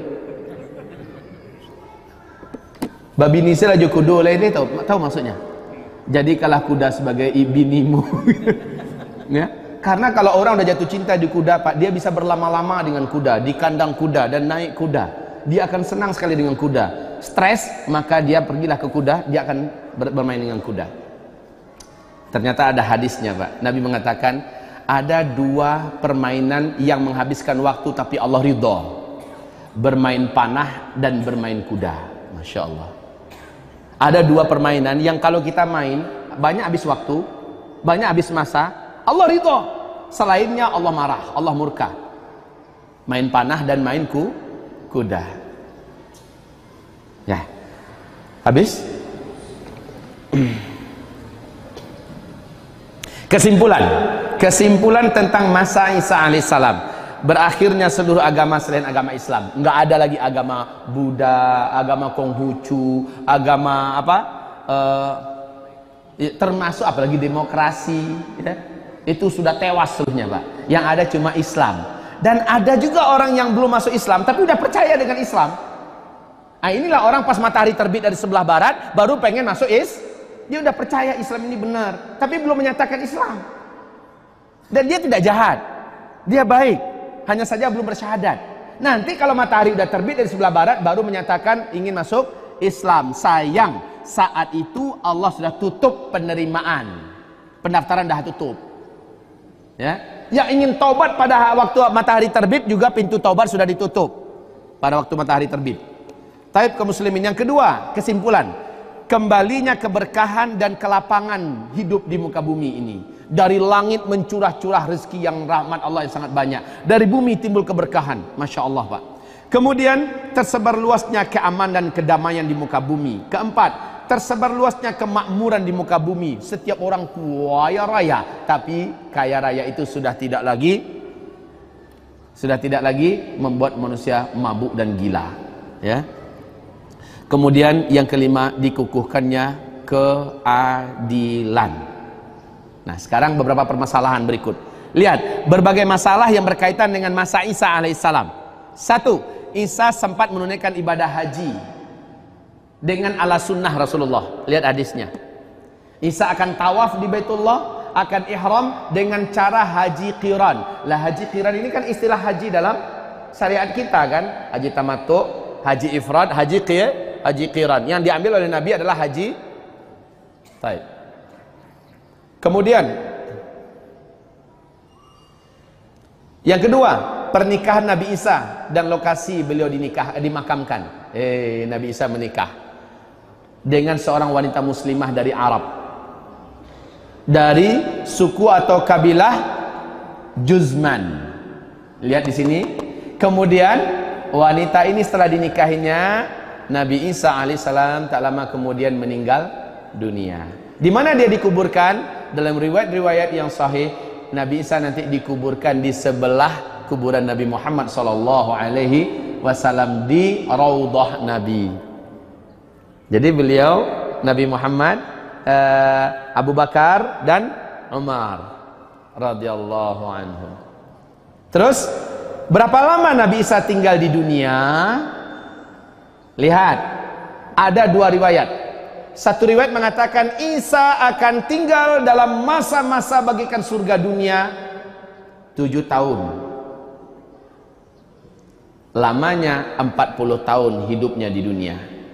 Babi nisi laju kudoleh ini tahu maksudnya. Jadi kalah kuda sebagai binimu. Ya. Karena kalau orang udah jatuh cinta di kuda, Pak, dia bisa berlama-lama dengan kuda, di kandang kuda dan naik kuda. Dia akan senang sekali dengan kuda. Stres, maka dia pergilah ke kuda, dia akan bermain dengan kuda. Ternyata ada hadisnya, Pak. Nabi mengatakan ada dua permainan yang menghabiskan waktu tapi Allah ridho. Bermain panah dan bermain kuda. Masya Allah. Ada dua permainan yang kalau kita main banyak habis waktu, banyak habis masa, Allah ridho. Selainnya Allah marah, Allah murka. Main panah dan main kuda. Ya. Habis? Kesimpulan tentang masa Isa alaihissalam. Berakhirnya seluruh agama selain agama Islam. Enggak ada lagi agama Buddha, agama Konghucu, agama apa? Termasuk apalagi demokrasi, ya. Itu sudah tewas seluruhnya, Pak. Yang ada cuma Islam. Dan ada juga orang yang belum masuk Islam tapi udah percaya dengan Islam. Nah, inilah orang pas matahari terbit dari sebelah barat baru pengen masuk dia udah percaya Islam ini benar tapi belum menyatakan Islam. Dan dia tidak jahat, dia baik, hanya saja belum bersyahadat. Nanti kalau matahari udah terbit dari sebelah barat baru menyatakan ingin masuk Islam. Sayang, saat itu Allah sudah tutup penerimaan, pendaftaran dah tutup. Ya, yang ingin taubat pada waktu matahari terbit juga pintu taubat sudah ditutup pada waktu matahari terbit. Taib kaum muslimin, yang kedua, kesimpulan, kembalinya keberkahan dan kelapangan hidup di muka bumi ini. Dari langit mencurah-curah rezeki yang rahmat Allah yang sangat banyak. Dari bumi timbul keberkahan, Masya Allah, Pak. Kemudian tersebar luasnya keamanan dan kedamaian di muka bumi. Keempat, tersebar luasnya kemakmuran di muka bumi. Setiap orang kaya raya, tapi kaya raya itu sudah tidak lagi membuat manusia mabuk dan gila, ya. Kemudian yang kelima, dikukuhkannya keadilan. Nah, sekarang beberapa permasalahan berikut. Lihat, berbagai masalah yang berkaitan dengan masa Isa alaihissalam. Satu, Isa sempat menunaikan ibadah haji dengan ala sunnah Rasulullah. Lihat hadisnya. Isa akan tawaf di Baitullah, akan ihram dengan cara haji qiran. Lah, haji qiran ini kan istilah haji dalam syariat kita kan. Haji tamattu, haji ifrad, haji qiran. Yang diambil oleh Nabi adalah haji. Baik. Kemudian yang kedua, pernikahan Nabi Isa dan lokasi beliau dimakamkan. Nabi Isa menikah dengan seorang wanita muslimah dari Arab, dari suku atau kabilah Juzman. Lihat di sini. Kemudian wanita ini setelah dinikahinya Nabi Isa alaihissalam tak lama kemudian meninggal dunia. Di mana dia dikuburkan? Dalam riwayat-riwayat yang sahih, Nabi Isa nanti dikuburkan di sebelah kuburan Nabi Muhammad sallallahu alaihi wasallam di Raudhah Nabi. Jadi beliau, Nabi Muhammad, Abu Bakar dan Umar radhiyallahu anhum. Terus berapa lama Nabi Isa tinggal di dunia? Lihat, Ada dua riwayat. Satu riwayat mengatakan Isa akan tinggal dalam masa-masa bagikan surga dunia 7 tahun. Lamanya 40 tahun hidupnya di dunia.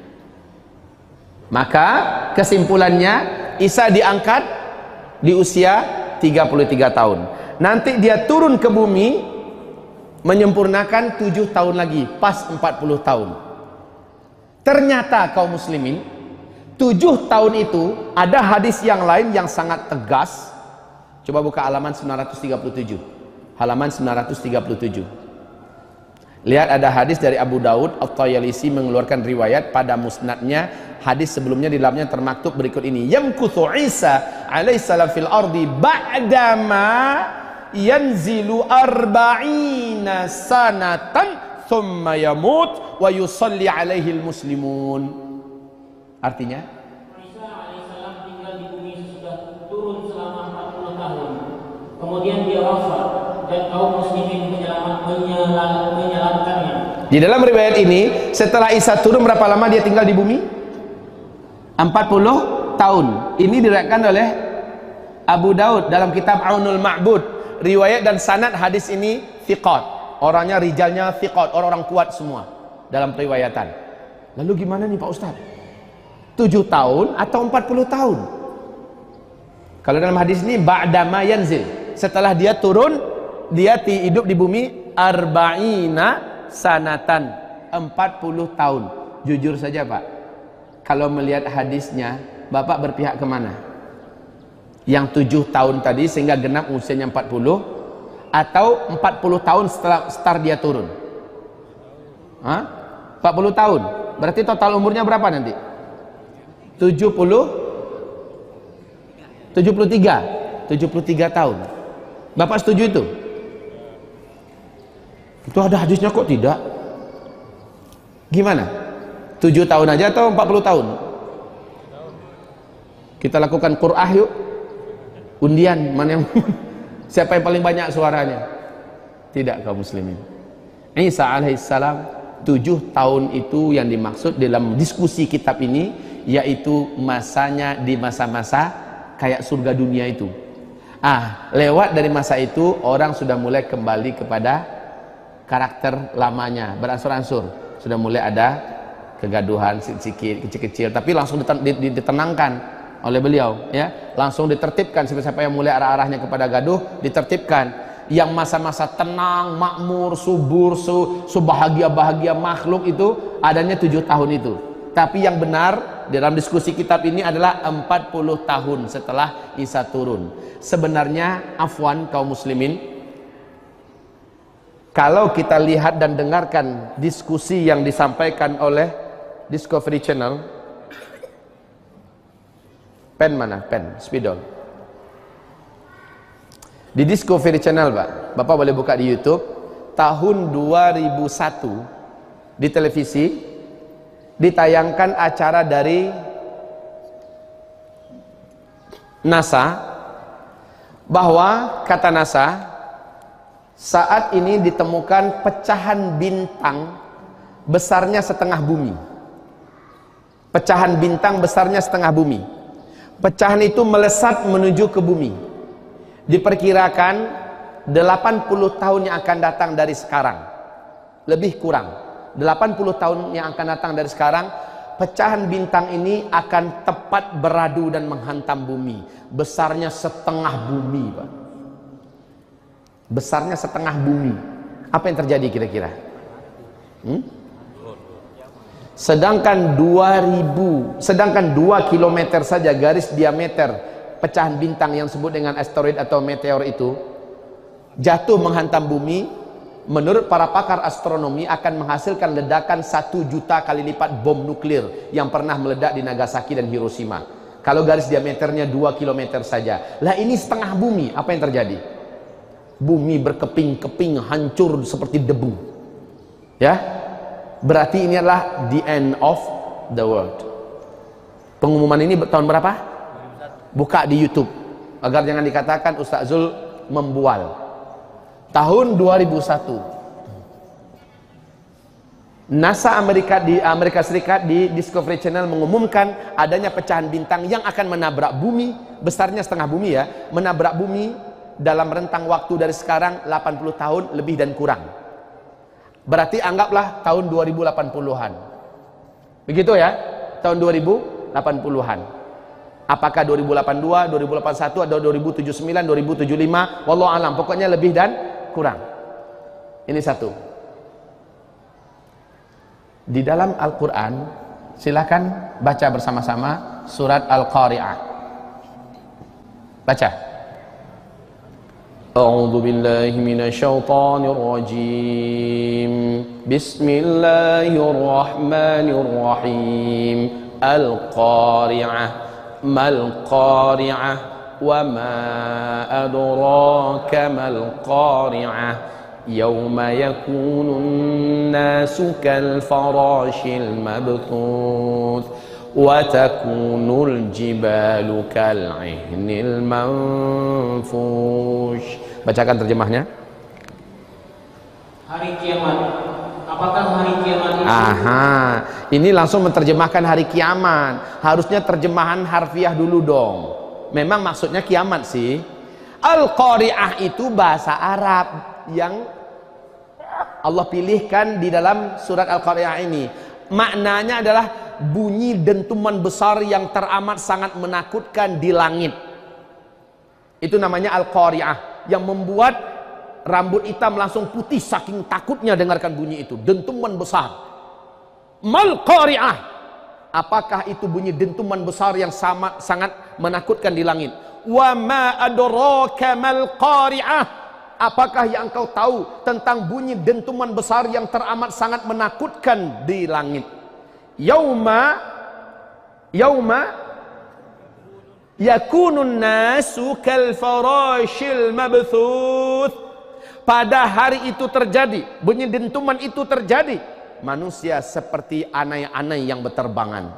Maka kesimpulannya Isa diangkat di usia 33 tahun. Nanti dia turun ke bumi menyempurnakan 7 tahun lagi, pas 40 tahun. Ternyata kaum muslimin, 7 tahun itu ada hadis yang lain yang sangat tegas. Coba buka halaman 937. Halaman 937. Lihat, ada hadis dari Abu Daud, At-Tayalisi mengeluarkan riwayat pada musnadnya. Hadis sebelumnya di dalamnya termaktub berikut ini. Yamkuthu Isa alaihissalam fil ardi ba'dama yanzilu arba'ina sanatan thumma yamut wa yusalli alaihi muslimun. Artinya, Isa alaihissalam tinggal di bumi sesudah turun selama 40 tahun. Kemudian dia wafat dan kaum muslimin menyelamatkannya. di dalam riwayat ini, setelah Isa turun berapa lama dia tinggal di bumi? 40 tahun. Ini diriwayatkan oleh Abu Daud dalam kitab Aunul Ma'bud. Riwayat dan sanad hadis ini thiqat. Orangnya, rijalnya thiqat, orang-orang kuat semua dalam periwayatan. Lalu gimana nih Pak Ustaz? 7 tahun atau 40 tahun? Kalau dalam hadis ini ba'dama yanzil, setelah dia turun, dia hidup di bumi arba'ina sanatan, 40 tahun. Jujur saja Pak, kalau melihat hadisnya, Bapak berpihak kemana? Yang 7 tahun tadi sehingga genap usianya 40, atau 40 tahun setelah start dia turun? 40 tahun. Berarti total umurnya berapa nanti? 73 tahun. Bapak setuju itu? Itu ada hadisnya kok tidak? Gimana? 7 tahun aja atau 40 tahun? Kita lakukan qur'ah yuk. Undian, mana yang siapa yang paling banyak suaranya? Tidak kaum muslimin. Isa alaihissalam 7 tahun itu yang dimaksud dalam diskusi kitab ini, yaitu masanya di masa-masa kayak surga dunia itu. Lewat dari masa itu orang sudah mulai kembali kepada karakter lamanya, beransur-ansur. Sudah mulai ada kegaduhan sedikit kecil-kecil, tapi langsung ditenangkan oleh beliau, ya, langsung ditertibkan. Siapa yang mulai arah-arahnya kepada gaduh ditertibkan. Yang masa-masa tenang, makmur, subur, sebahagia-bahagia makhluk itu adanya 7 tahun itu. Tapi yang benar dalam diskusi kitab ini adalah 40 tahun setelah Isa turun. Sebenarnya afwan kaum muslimin, kalau kita lihat dan dengarkan diskusi yang disampaikan oleh Discovery Channel, pen mana? Pen, spidol. Di Discovery Channel, Pak, Bapak boleh buka di YouTube. Tahun 2001 di televisi ditayangkan acara dari NASA, bahwa kata NASA, saat ini ditemukan pecahan bintang besarnya setengah bumi. Pecahan bintang besarnya setengah bumi. Pecahan itu melesat menuju ke bumi. Diperkirakan 80 tahun yang akan datang dari sekarang, lebih kurang 80 tahun yang akan datang dari sekarang, pecahan bintang ini akan tepat beradu dan menghantam bumi. Besarnya setengah bumi, Pak. Besarnya setengah bumi. Apa yang terjadi kira-kira? Sedangkan 2 kilometer saja garis diameter pecahan bintang yang disebut dengan asteroid atau meteor itu jatuh menghantam bumi, menurut para pakar astronomi akan menghasilkan ledakan 1 juta kali lipat bom nuklir yang pernah meledak di Nagasaki dan Hiroshima. Kalau garis diameternya 2 kilometer saja. Lah ini setengah bumi, apa yang terjadi? Bumi berkeping-keping, hancur seperti debu. Ya, berarti ini adalah the end of the world. Pengumuman ini tahun berapa? Buka di YouTube agar jangan dikatakan Ustaz Zul membual. Tahun 2001. NASA di Amerika Serikat di Discovery Channel mengumumkan adanya pecahan bintang yang akan menabrak bumi, besarnya setengah bumi ya, menabrak bumi dalam rentang waktu dari sekarang 80 tahun lebih dan kurang. Berarti anggaplah tahun 2080-an. Begitu ya, tahun 2080-an. Apakah 2082, 2081 atau 2079, 2075, wallahu alam, pokoknya lebih dan kurang. Ini satu. Di dalam Al-Quran, silakan baca bersama-sama surat Al-Qari'ah. Baca. A'udzu billahi minasyaitonir rajim. Bismillahirrahmanirrahim. Al-Qari'ah. Mal Qari'ah wa ma adraka mal Qari'ah. يوم يكون الناس كالفراش المبثوث وتكون الجبال كالعهن المنفوش. Bacakan terjemahnya. Hari kiamat. Apakah hari kiamat itu? Aha, ini langsung menerjemahkan hari kiamat. Harusnya terjemahan harfiah dulu dong. Memang maksudnya kiamat sih. Al-Qari'ah itu bahasa Arab yang Allah pilihkan di dalam surat Al-Qari'ah ini. Maknanya adalah bunyi dentuman besar yang teramat sangat menakutkan di langit. Itu namanya Al-Qari'ah, yang membuat rambut hitam langsung putih saking takutnya dengarkan bunyi itu. Dentuman besar. Mal Qari'ah. Apakah itu bunyi dentuman besar yang sangat menakutkan di langit? Wa ma adraka mal Qari'ah. Apakah yang engkau tahu tentang bunyi dentuman besar yang teramat sangat menakutkan di langit? Yauma yakunun nasu kal farashil mabthuth. Pada hari itu terjadi, bunyi dentuman itu terjadi, manusia seperti anai-anai yang berterbangan.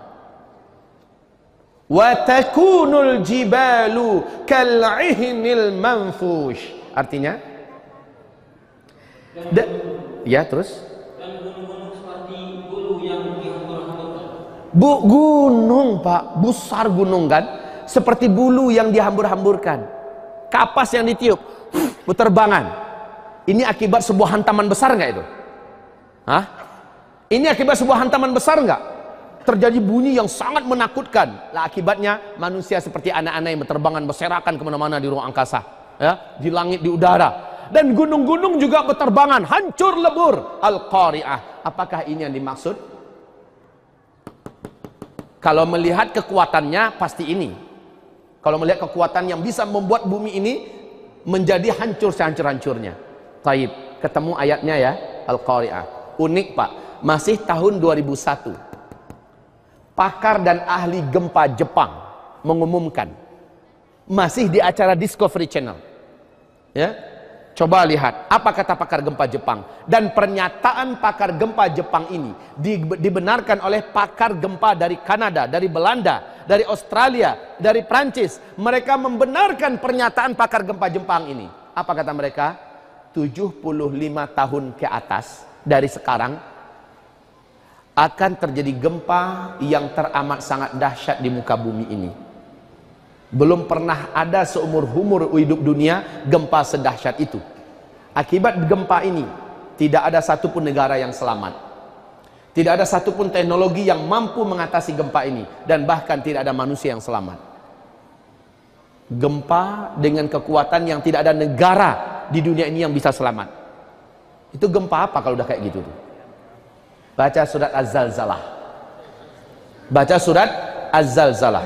Wa takunul jibalu kal ihnil manfush. Artinya ya terus Dan gunung-gunung seperti bulu yang dihambur-hamburkan. Gunung Pak, besar gunung kan, seperti bulu yang dihambur-hamburkan, kapas yang ditiup, berterbangan. Ini akibat sebuah hantaman besar nggak itu? Hah? Ini akibat sebuah hantaman besar nggak? Terjadi bunyi yang sangat menakutkan. Lah akibatnya manusia seperti anak-anak yang berterbangan berserakan kemana-mana di ruang angkasa, ya, di langit, di udara. Dan gunung-gunung juga berterbangan, hancur lebur. Al-Qari'ah. Apakah ini yang dimaksud? Kalau melihat kekuatannya pasti ini. Kalau melihat kekuatan yang bisa membuat bumi ini menjadi hancur sehancur-hancurnya. Taib, ketemu ayatnya ya, Al-Qari'ah. Unik Pak, masih tahun 2001. Pakar dan ahli gempa Jepang mengumumkan, masih di acara Discovery Channel. Ya, coba lihat apa kata pakar gempa Jepang. Dan pernyataan pakar gempa Jepang ini dibenarkan oleh pakar gempa dari Kanada, dari Belanda, dari Australia, dari Prancis. Mereka membenarkan pernyataan pakar gempa Jepang ini. Apa kata mereka? 75 tahun ke atas dari sekarang akan terjadi gempa yang teramat sangat dahsyat di muka bumi ini. Belum pernah ada seumur-umur hidup dunia gempa sedahsyat itu. Akibat gempa ini tidak ada satupun negara yang selamat. Tidak ada satupun teknologi yang mampu mengatasi gempa ini, dan bahkan tidak ada manusia yang selamat. Gempa dengan kekuatan yang tidak ada negara di dunia ini yang bisa selamat. Itu gempa apa kalau udah kayak gitu tuh? Baca surat Az-Zalzalah. Baca surat Az-Zalzalah.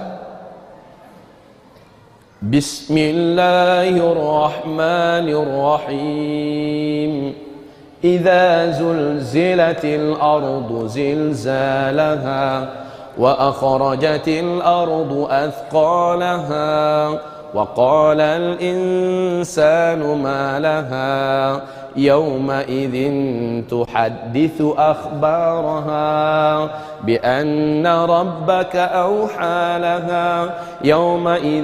Bismillahirrahmanirrahim. Idza zulzilatil ardu zilzalaha wa akhrajatil ardu athqalaha wa qala al insanu ma laha يومئذ تحدث أخبارها بأن ربك أوحى لها يومئذ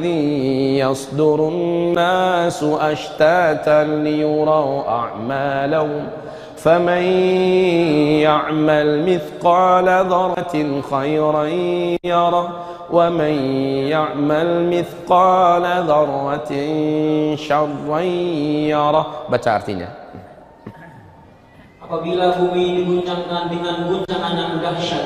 يصدر الناس أشتاتا ليروا أعمالهم فمن يعمل مثقال ذرة خيرا يره ومن يعمل مثقال ذرة شرا يره. Baca artinya. Apabila bumi diguncangkan dengan guncangan yang dahsyat.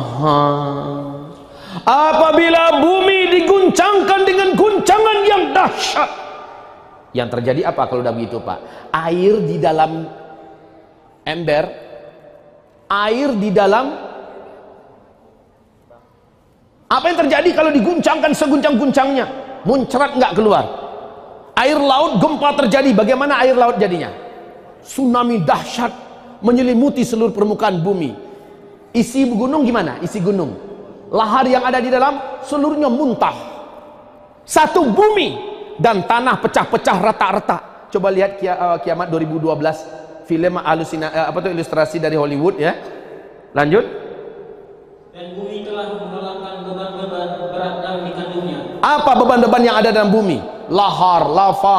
Apabila bumi diguncangkan dengan guncangan yang dahsyat. Yang terjadi apa kalau udah begitu, Pak? Air di dalam ember, air di dalam, apa yang terjadi kalau diguncangkan seguncang-guncangnya? Muncrat nggak keluar. Air laut, gempa terjadi, bagaimana air laut jadinya? Tsunami dahsyat menyelimuti seluruh permukaan bumi. Isi gunung gimana? Isi gunung, lahar yang ada di dalam seluruhnya muntah. Satu bumi dan tanah pecah-pecah retak-retak. Coba lihat Kiamat 2012, film ilustrasi dari Hollywood ya. Lanjut. Dan bumi telah mengeluarkan beban-beban berat dalam dikandungnya. Apa beban-beban yang ada dalam bumi? Lahar, lava,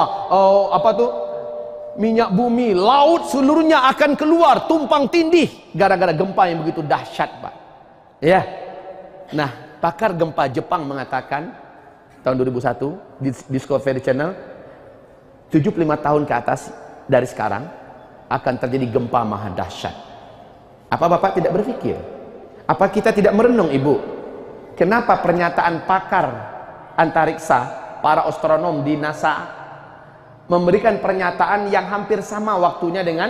minyak bumi, laut seluruhnya akan keluar tumpang tindih gara-gara gempa yang begitu dahsyat, Pak. Ya. Nah, pakar gempa Jepang mengatakan tahun 2001 di Discovery Channel, 75 tahun ke atas dari sekarang akan terjadi gempa maha dahsyat. Apa Bapak tidak berpikir? Apa kita tidak merenung, Ibu? Kenapa pernyataan pakar antariksa, para astronom di NASA memberikan pernyataan yang hampir sama waktunya dengan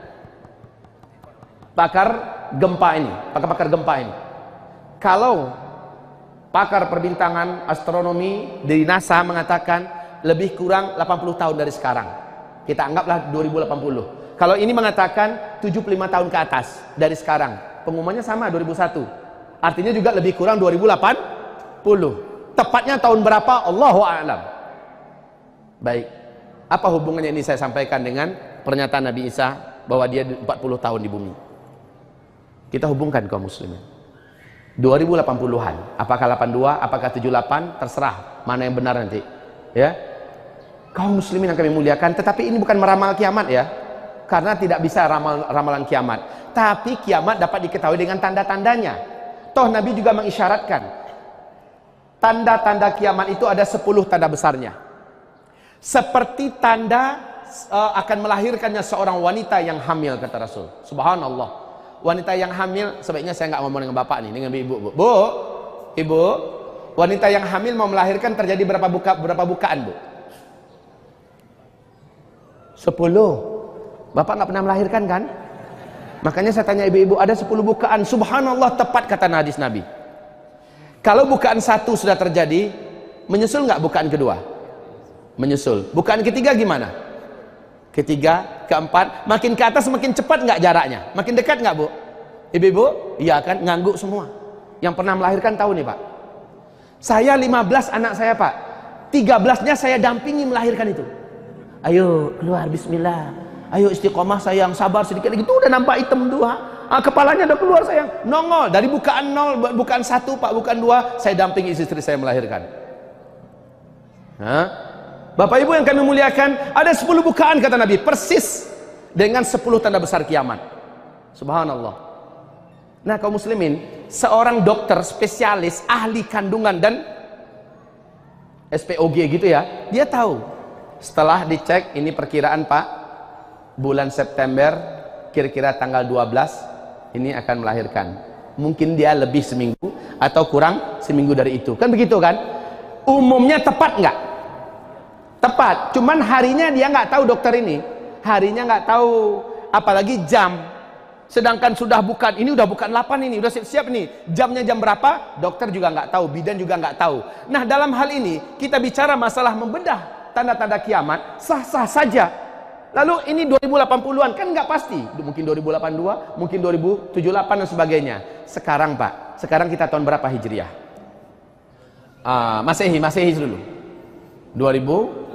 pakar gempa ini, pakar gempa ini? Kalau pakar perbintangan astronomi dari NASA mengatakan lebih kurang 80 tahun dari sekarang, kita anggaplah 2080. Kalau ini mengatakan 75 tahun ke atas dari sekarang, pengumumannya sama 2001, artinya juga lebih kurang 2080. Tepatnya tahun berapa? Allahu a'lam. Baik, apa hubungannya ini saya sampaikan dengan pernyataan Nabi Isa bahwa dia 40 tahun di bumi? Kita hubungkan kaum muslimin. 2080-an, apakah 82, apakah 78, terserah mana yang benar nanti. Ya, kaum muslimin yang kami muliakan, tetapi ini bukan meramal kiamat ya, karena tidak bisa ramalan kiamat. Tapi kiamat dapat diketahui dengan tanda-tandanya. Toh Nabi juga mengisyaratkan tanda-tanda kiamat itu ada 10 tanda besarnya. Seperti tanda akan melahirkannya seorang wanita yang hamil, kata Rasul. Subhanallah. Wanita yang hamil, sebaiknya saya nggak ngomong dengan bapak nih, dengan ibu. Ibu, wanita yang hamil mau melahirkan terjadi berapa bukaan, Bu? 10. Bapak nggak pernah melahirkan kan? Makanya saya tanya ibu-ibu, ada 10 bukaan. Subhanallah, tepat kata hadis Nabi. Kalau bukaan 1 sudah terjadi, menyusul nggak bukaan kedua? Menyusul. Bukaan ketiga gimana? Ketiga, keempat, makin ke atas makin cepat nggak jaraknya? Makin dekat nggak, Bu? Ibu-ibu? Iya kan, ngangguk semua. Yang pernah melahirkan tahu nih, Pak. Saya 15 anak saya, Pak. 13-nya saya dampingi melahirkan itu. Ayo keluar, bismillah. Ayo istiqomah sayang, sabar sedikit lagi. Itu udah nampak hitam 2. Kepalanya udah keluar sayang. Nongol dari bukaan 0, bukaan 1, Pak, bukaan 2, saya dampingi istri saya melahirkan. Bapak Ibu yang kami muliakan, ada 10 bukaan kata Nabi, persis dengan 10 tanda besar kiamat. Subhanallah. Nah, kaum muslimin, seorang dokter spesialis ahli kandungan dan SPOG gitu ya, dia tahu setelah dicek ini perkiraan Pak, bulan September kira-kira tanggal 12 ini akan melahirkan. Mungkin dia lebih seminggu atau kurang seminggu dari itu, kan begitu kan? Umumnya tepat nggak? Tepat, cuman harinya dia nggak tahu, dokter ini harinya nggak tahu, apalagi jam. Sedangkan sudah bukan, ini udah bukan 8 ini, udah siap-siap nih, jamnya jam berapa, dokter juga nggak tahu, bidan juga nggak tahu. Nah, dalam hal ini kita bicara masalah membedah tanda-tanda kiamat, sah-sah saja. Lalu ini 2080-an kan nggak pasti, mungkin 2082, mungkin 2078 dan sebagainya. Sekarang Pak, sekarang kita tahun berapa Hijriah? Masehi dulu. 2000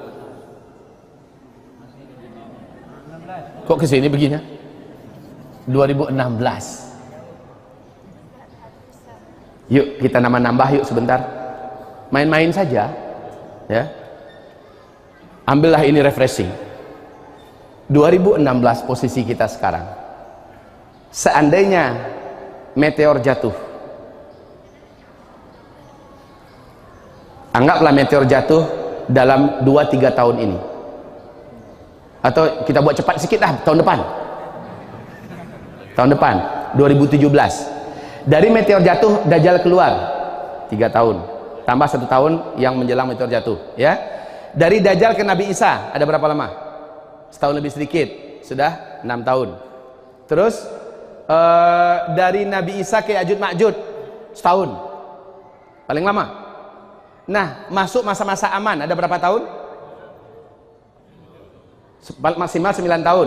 kok kesini begini? 2016. Yuk kita nambah yuk sebentar. Main-main saja, ya. Ambillah ini refreshing. 2016 posisi kita sekarang. Seandainya meteor jatuh, anggaplah meteor jatuh dalam 2-3 tahun ini, atau kita buat cepat sikit lah, tahun depan 2017. Dari meteor jatuh Dajjal keluar 3 tahun, tambah 1 tahun yang menjelang meteor jatuh, ya. Dari Dajjal ke Nabi Isa ada berapa lama? Setahun lebih sedikit, sudah 6 tahun. Terus dari Nabi Isa ke Ya'juj Ma'juj setahun paling lama. Nah, masuk masa-masa aman ada berapa tahun? Maksimal 9 tahun.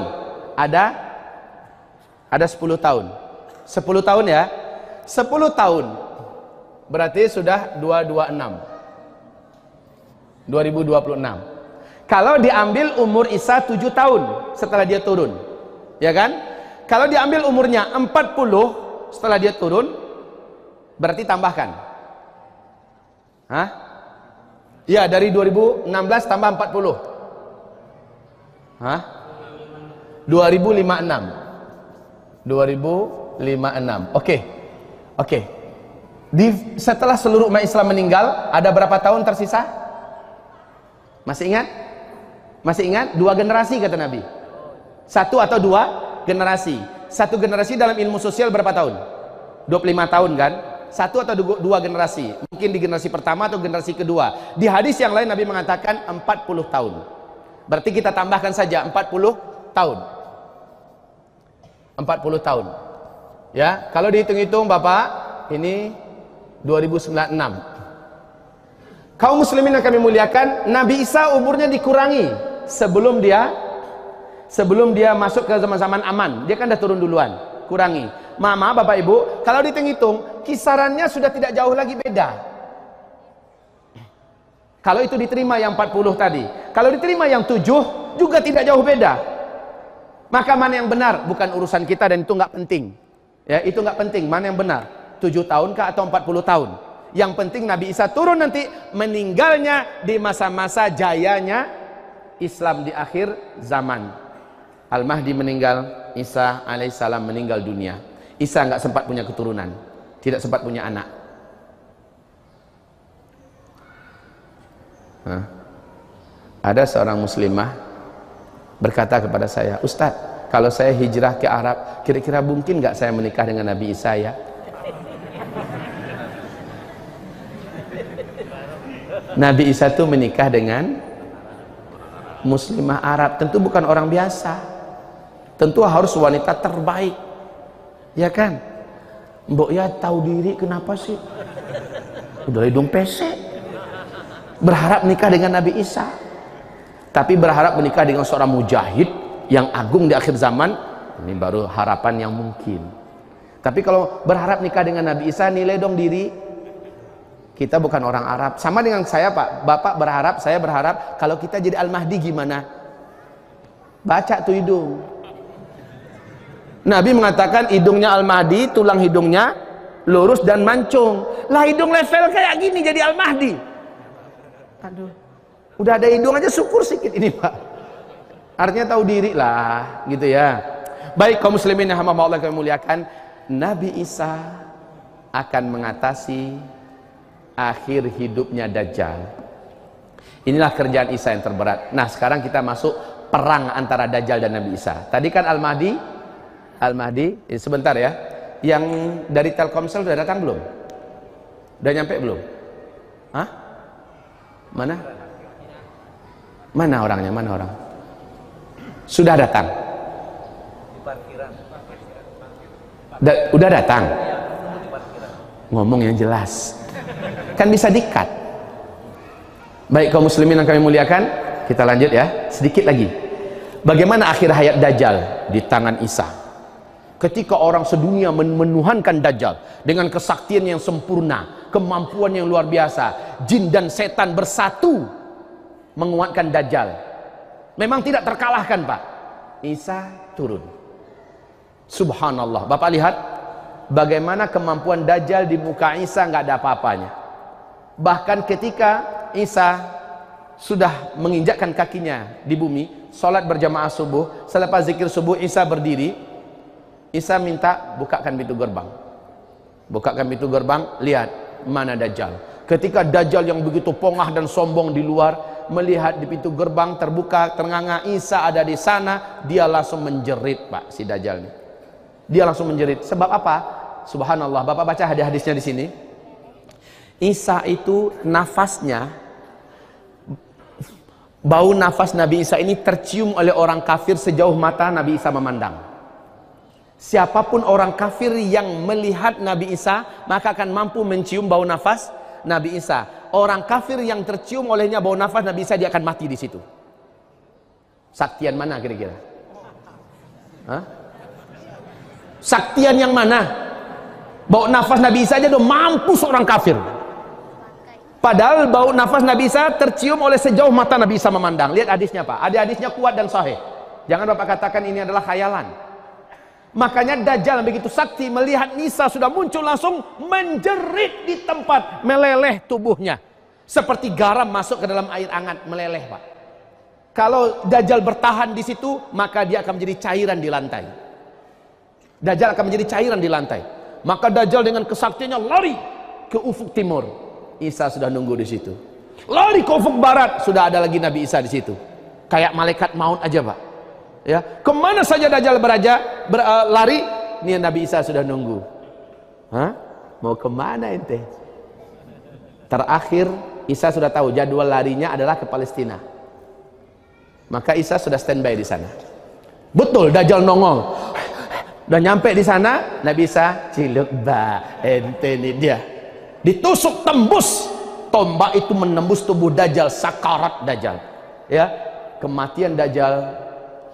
Ada 10 tahun. 10 tahun ya. 10 tahun berarti sudah 2026. Kalau diambil umur Isa 7 tahun setelah dia turun, ya kan? Kalau diambil umurnya 40 setelah dia turun, berarti tambahkan. Hah? Ya, dari 2016 tambah 40. Hah? 2056. Oke. Setelah seluruh umat Islam meninggal, ada berapa tahun tersisa? Masih ingat? Masih ingat? 2 generasi kata Nabi. 1 atau 2 generasi. 1 generasi dalam ilmu sosial berapa tahun? 25 tahun kan? 1 atau 2 generasi. Mungkin di generasi pertama atau generasi kedua. Di hadis yang lain Nabi mengatakan 40 tahun. Berarti kita tambahkan saja 40 tahun. 40 tahun. Ya, kalau dihitung-hitung Bapak, ini 2096. Kaum muslimin yang kami muliakan, Nabi Isa umurnya dikurangi sebelum dia masuk ke zaman-zaman aman. Dia kan dah turun duluan, kurangi. Mama, Bapak Ibu, kalau dihitung-hitung kisarannya sudah tidak jauh lagi beda. Kalau itu diterima yang 40 tadi, kalau diterima yang 7 juga tidak jauh beda. Maka mana yang benar? Bukan urusan kita dan itu nggak penting. Ya, itu nggak penting. Mana yang benar? 7 tahun atau 40 tahun? Yang penting Nabi Isa turun nanti, meninggalnya di masa-masa jayanya Islam di akhir zaman. Al-Mahdi meninggal, Isa alaihissalam meninggal dunia. Isa nggak sempat punya keturunan, tidak sempat punya anak. Ada seorang muslimah berkata kepada saya, Ustadz, kalau saya hijrah ke Arab, kira-kira mungkin nggak saya menikah dengan Nabi Isa ya? Nabi Isa itu menikah dengan muslimah Arab, tentu bukan orang biasa, tentu harus wanita terbaik, ya kan? Mbok ya tahu diri kenapa sih? Udah hidung pesek, berharap nikah dengan Nabi Isa, tapi berharap menikah dengan seorang mujahid yang agung di akhir zaman, ini baru harapan yang mungkin. Tapi kalau berharap nikah dengan Nabi Isa, nilai dong diri. Kita bukan orang Arab. Sama dengan saya Pak, Bapak berharap, saya berharap kalau kita jadi Al-Mahdi gimana? Baca tuh hidung. Nabi mengatakan hidungnya Al-Mahdi, tulang hidungnya lurus dan mancung. Lah hidung level kayak gini jadi Al-Mahdi. Aduh, udah ada hidung aja syukur sedikit ini Pak. Artinya tahu diri lah, gitu ya. Baik kaum muslimin yang hamba Allah kami muliakan, Nabi Isa akan mengatasi akhir hidupnya Dajjal. Inilah kerjaan Isa yang terberat. Nah sekarang kita masuk perang antara Dajjal dan Nabi Isa. Tadi kan Al-Mahdi, sebentar ya, yang dari Telkomsel sudah datang belum? Udah nyampe belum? Hah? Mana orangnya? Mana orang? Sudah datang? Udah datang? Ngomong yang jelas, kan bisa dikat. Baik kaum muslimin yang kami muliakan, kita lanjut ya, sedikit lagi. Bagaimana akhir hayat Dajjal? Di tangan Isa. Ketika orang sedunia menuhankan Dajjal dengan kesaktian yang sempurna, kemampuan yang luar biasa, jin dan setan bersatu menguatkan Dajjal. Memang tidak terkalahkan Pak. Isa turun. Subhanallah. Bapak lihat bagaimana kemampuan Dajjal di muka Isa, nggak ada apa-apanya. Bahkan ketika Isa sudah menginjakkan kakinya di bumi, sholat berjamaah subuh, selepas zikir subuh Isa berdiri. Isa minta bukakan pintu gerbang. Bukakan pintu gerbang, lihat mana Dajjal. Ketika Dajjal yang begitu pongah dan sombong di luar melihat di pintu gerbang terbuka, ternganga Isa ada di sana, dia langsung menjerit, Pak, si Dajjal ini. Dia langsung menjerit. Sebab apa? Subhanallah, Bapak baca hadis-hadisnya di sini. Isa itu nafasnya, bau nafas Nabi Isa ini tercium oleh orang kafir sejauh mata Nabi Isa memandang. Siapapun orang kafir yang melihat Nabi Isa, maka akan mampu mencium bau nafas Nabi Isa. Orang kafir yang tercium olehnya bau nafas Nabi Isa, dia akan mati di situ. Saktian mana kira-kira? Hah? Saktian yang mana? Bau nafas Nabi Isa aja udah mampu seorang kafir. Padahal bau nafas Nabi Isa tercium oleh sejauh mata Nabi Isa memandang. Lihat hadisnya, Pak. Hadisnya kuat dan sahih. Jangan Bapak katakan ini adalah khayalan. Makanya Dajjal begitu sakti melihat Isa sudah muncul, langsung menjerit di tempat, meleleh tubuhnya. Seperti garam masuk ke dalam air hangat, meleleh, Pak. Kalau Dajjal bertahan di situ, maka dia akan menjadi cairan di lantai. Dajjal akan menjadi cairan di lantai. Maka Dajjal dengan kesaktiannya lari ke ufuk timur. Isa sudah nunggu di situ. Lari ke ufuk barat, sudah ada lagi Nabi Isa di situ. Kayak malaikat maut aja, Pak. Ya, kemana saja Dajjal lari, nih Nabi Isa sudah nunggu. Hah? Mau kemana ente? Terakhir Isa sudah tahu jadwal larinya adalah ke Palestina. Maka Isa sudah standby di sana. Betul, Dajjal nongol. Udah nyampe di sana, Nabi Isa ciluk ba, ente ini dia. Ditusuk tembus, tombak itu menembus tubuh Dajjal, sakarat Dajjal. Ya, kematian Dajjal,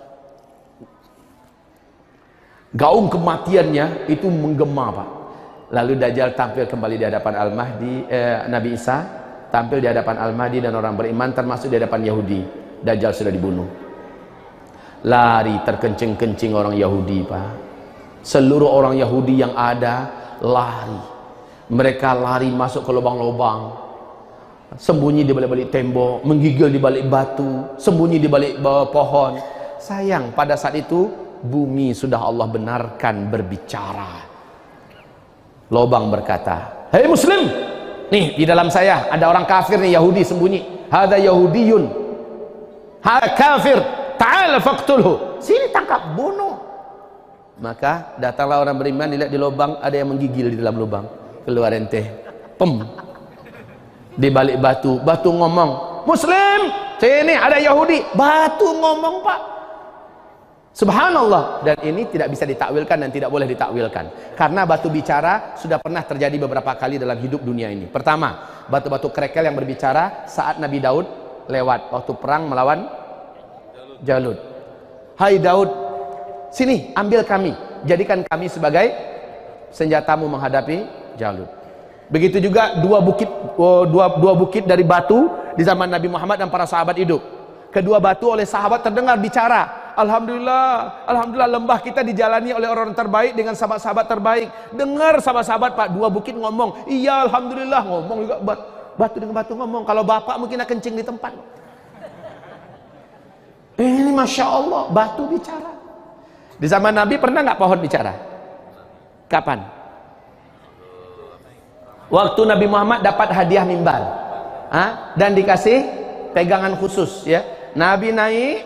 gaung kematiannya itu menggema, Pak. Lalu Dajjal tampil kembali di hadapan Al-Mahdi, Nabi Isa tampil di hadapan Al-Mahdi dan orang beriman, termasuk di hadapan Yahudi. Dajjal sudah dibunuh. Lari terkencing-kencing orang Yahudi, Pak. Seluruh orang Yahudi yang ada lari. Mereka lari masuk ke lubang-lubang, sembunyi di balik-balik tembok, menggigil di balik batu, sembunyi di balik pohon. Sayang, pada saat itu bumi sudah Allah benarkan berbicara. Lobang berkata, "Hei Muslim, nih di dalam saya ada orang kafir nih, Yahudi sembunyi. Hada Yahudiyun, hada kafir, ta'ala faqtulhu. Sini tangkap, bunuh." Maka datanglah orang beriman, dilihat di lubang ada yang menggigil di dalam lubang. Keluar ente, pem. Di balik batu, batu ngomong, "Muslim, sini ada Yahudi." Batu ngomong, Pak. Subhanallah. Dan ini tidak bisa ditakwilkan dan tidak boleh ditakwilkan, karena batu bicara sudah pernah terjadi beberapa kali dalam hidup dunia ini. Pertama, batu-batu kerikil yang berbicara saat Nabi Daud lewat waktu perang melawan Jalut. "Hai Daud, sini ambil kami, jadikan kami sebagai senjatamu menghadapi Jalut." Begitu juga dua bukit dari batu di zaman Nabi Muhammad dan para sahabat hidup. Kedua batu oleh sahabat terdengar bicara, "Alhamdulillah, alhamdulillah lembah kita dijalani oleh orang terbaik dengan sahabat-sahabat terbaik." Dengar sahabat-sahabat, Pak, dua bukit ngomong, "Iya, alhamdulillah." Ngomong juga batu dengan batu ngomong. Kalau bapak mungkin akan kencing di tempat. Ini Masya Allah, batu bicara. Di zaman Nabi pernah nggak pohon bicara? Kapan? Waktu Nabi Muhammad dapat hadiah mimbar, dan dikasih pegangan khusus, ya. Nabi naik,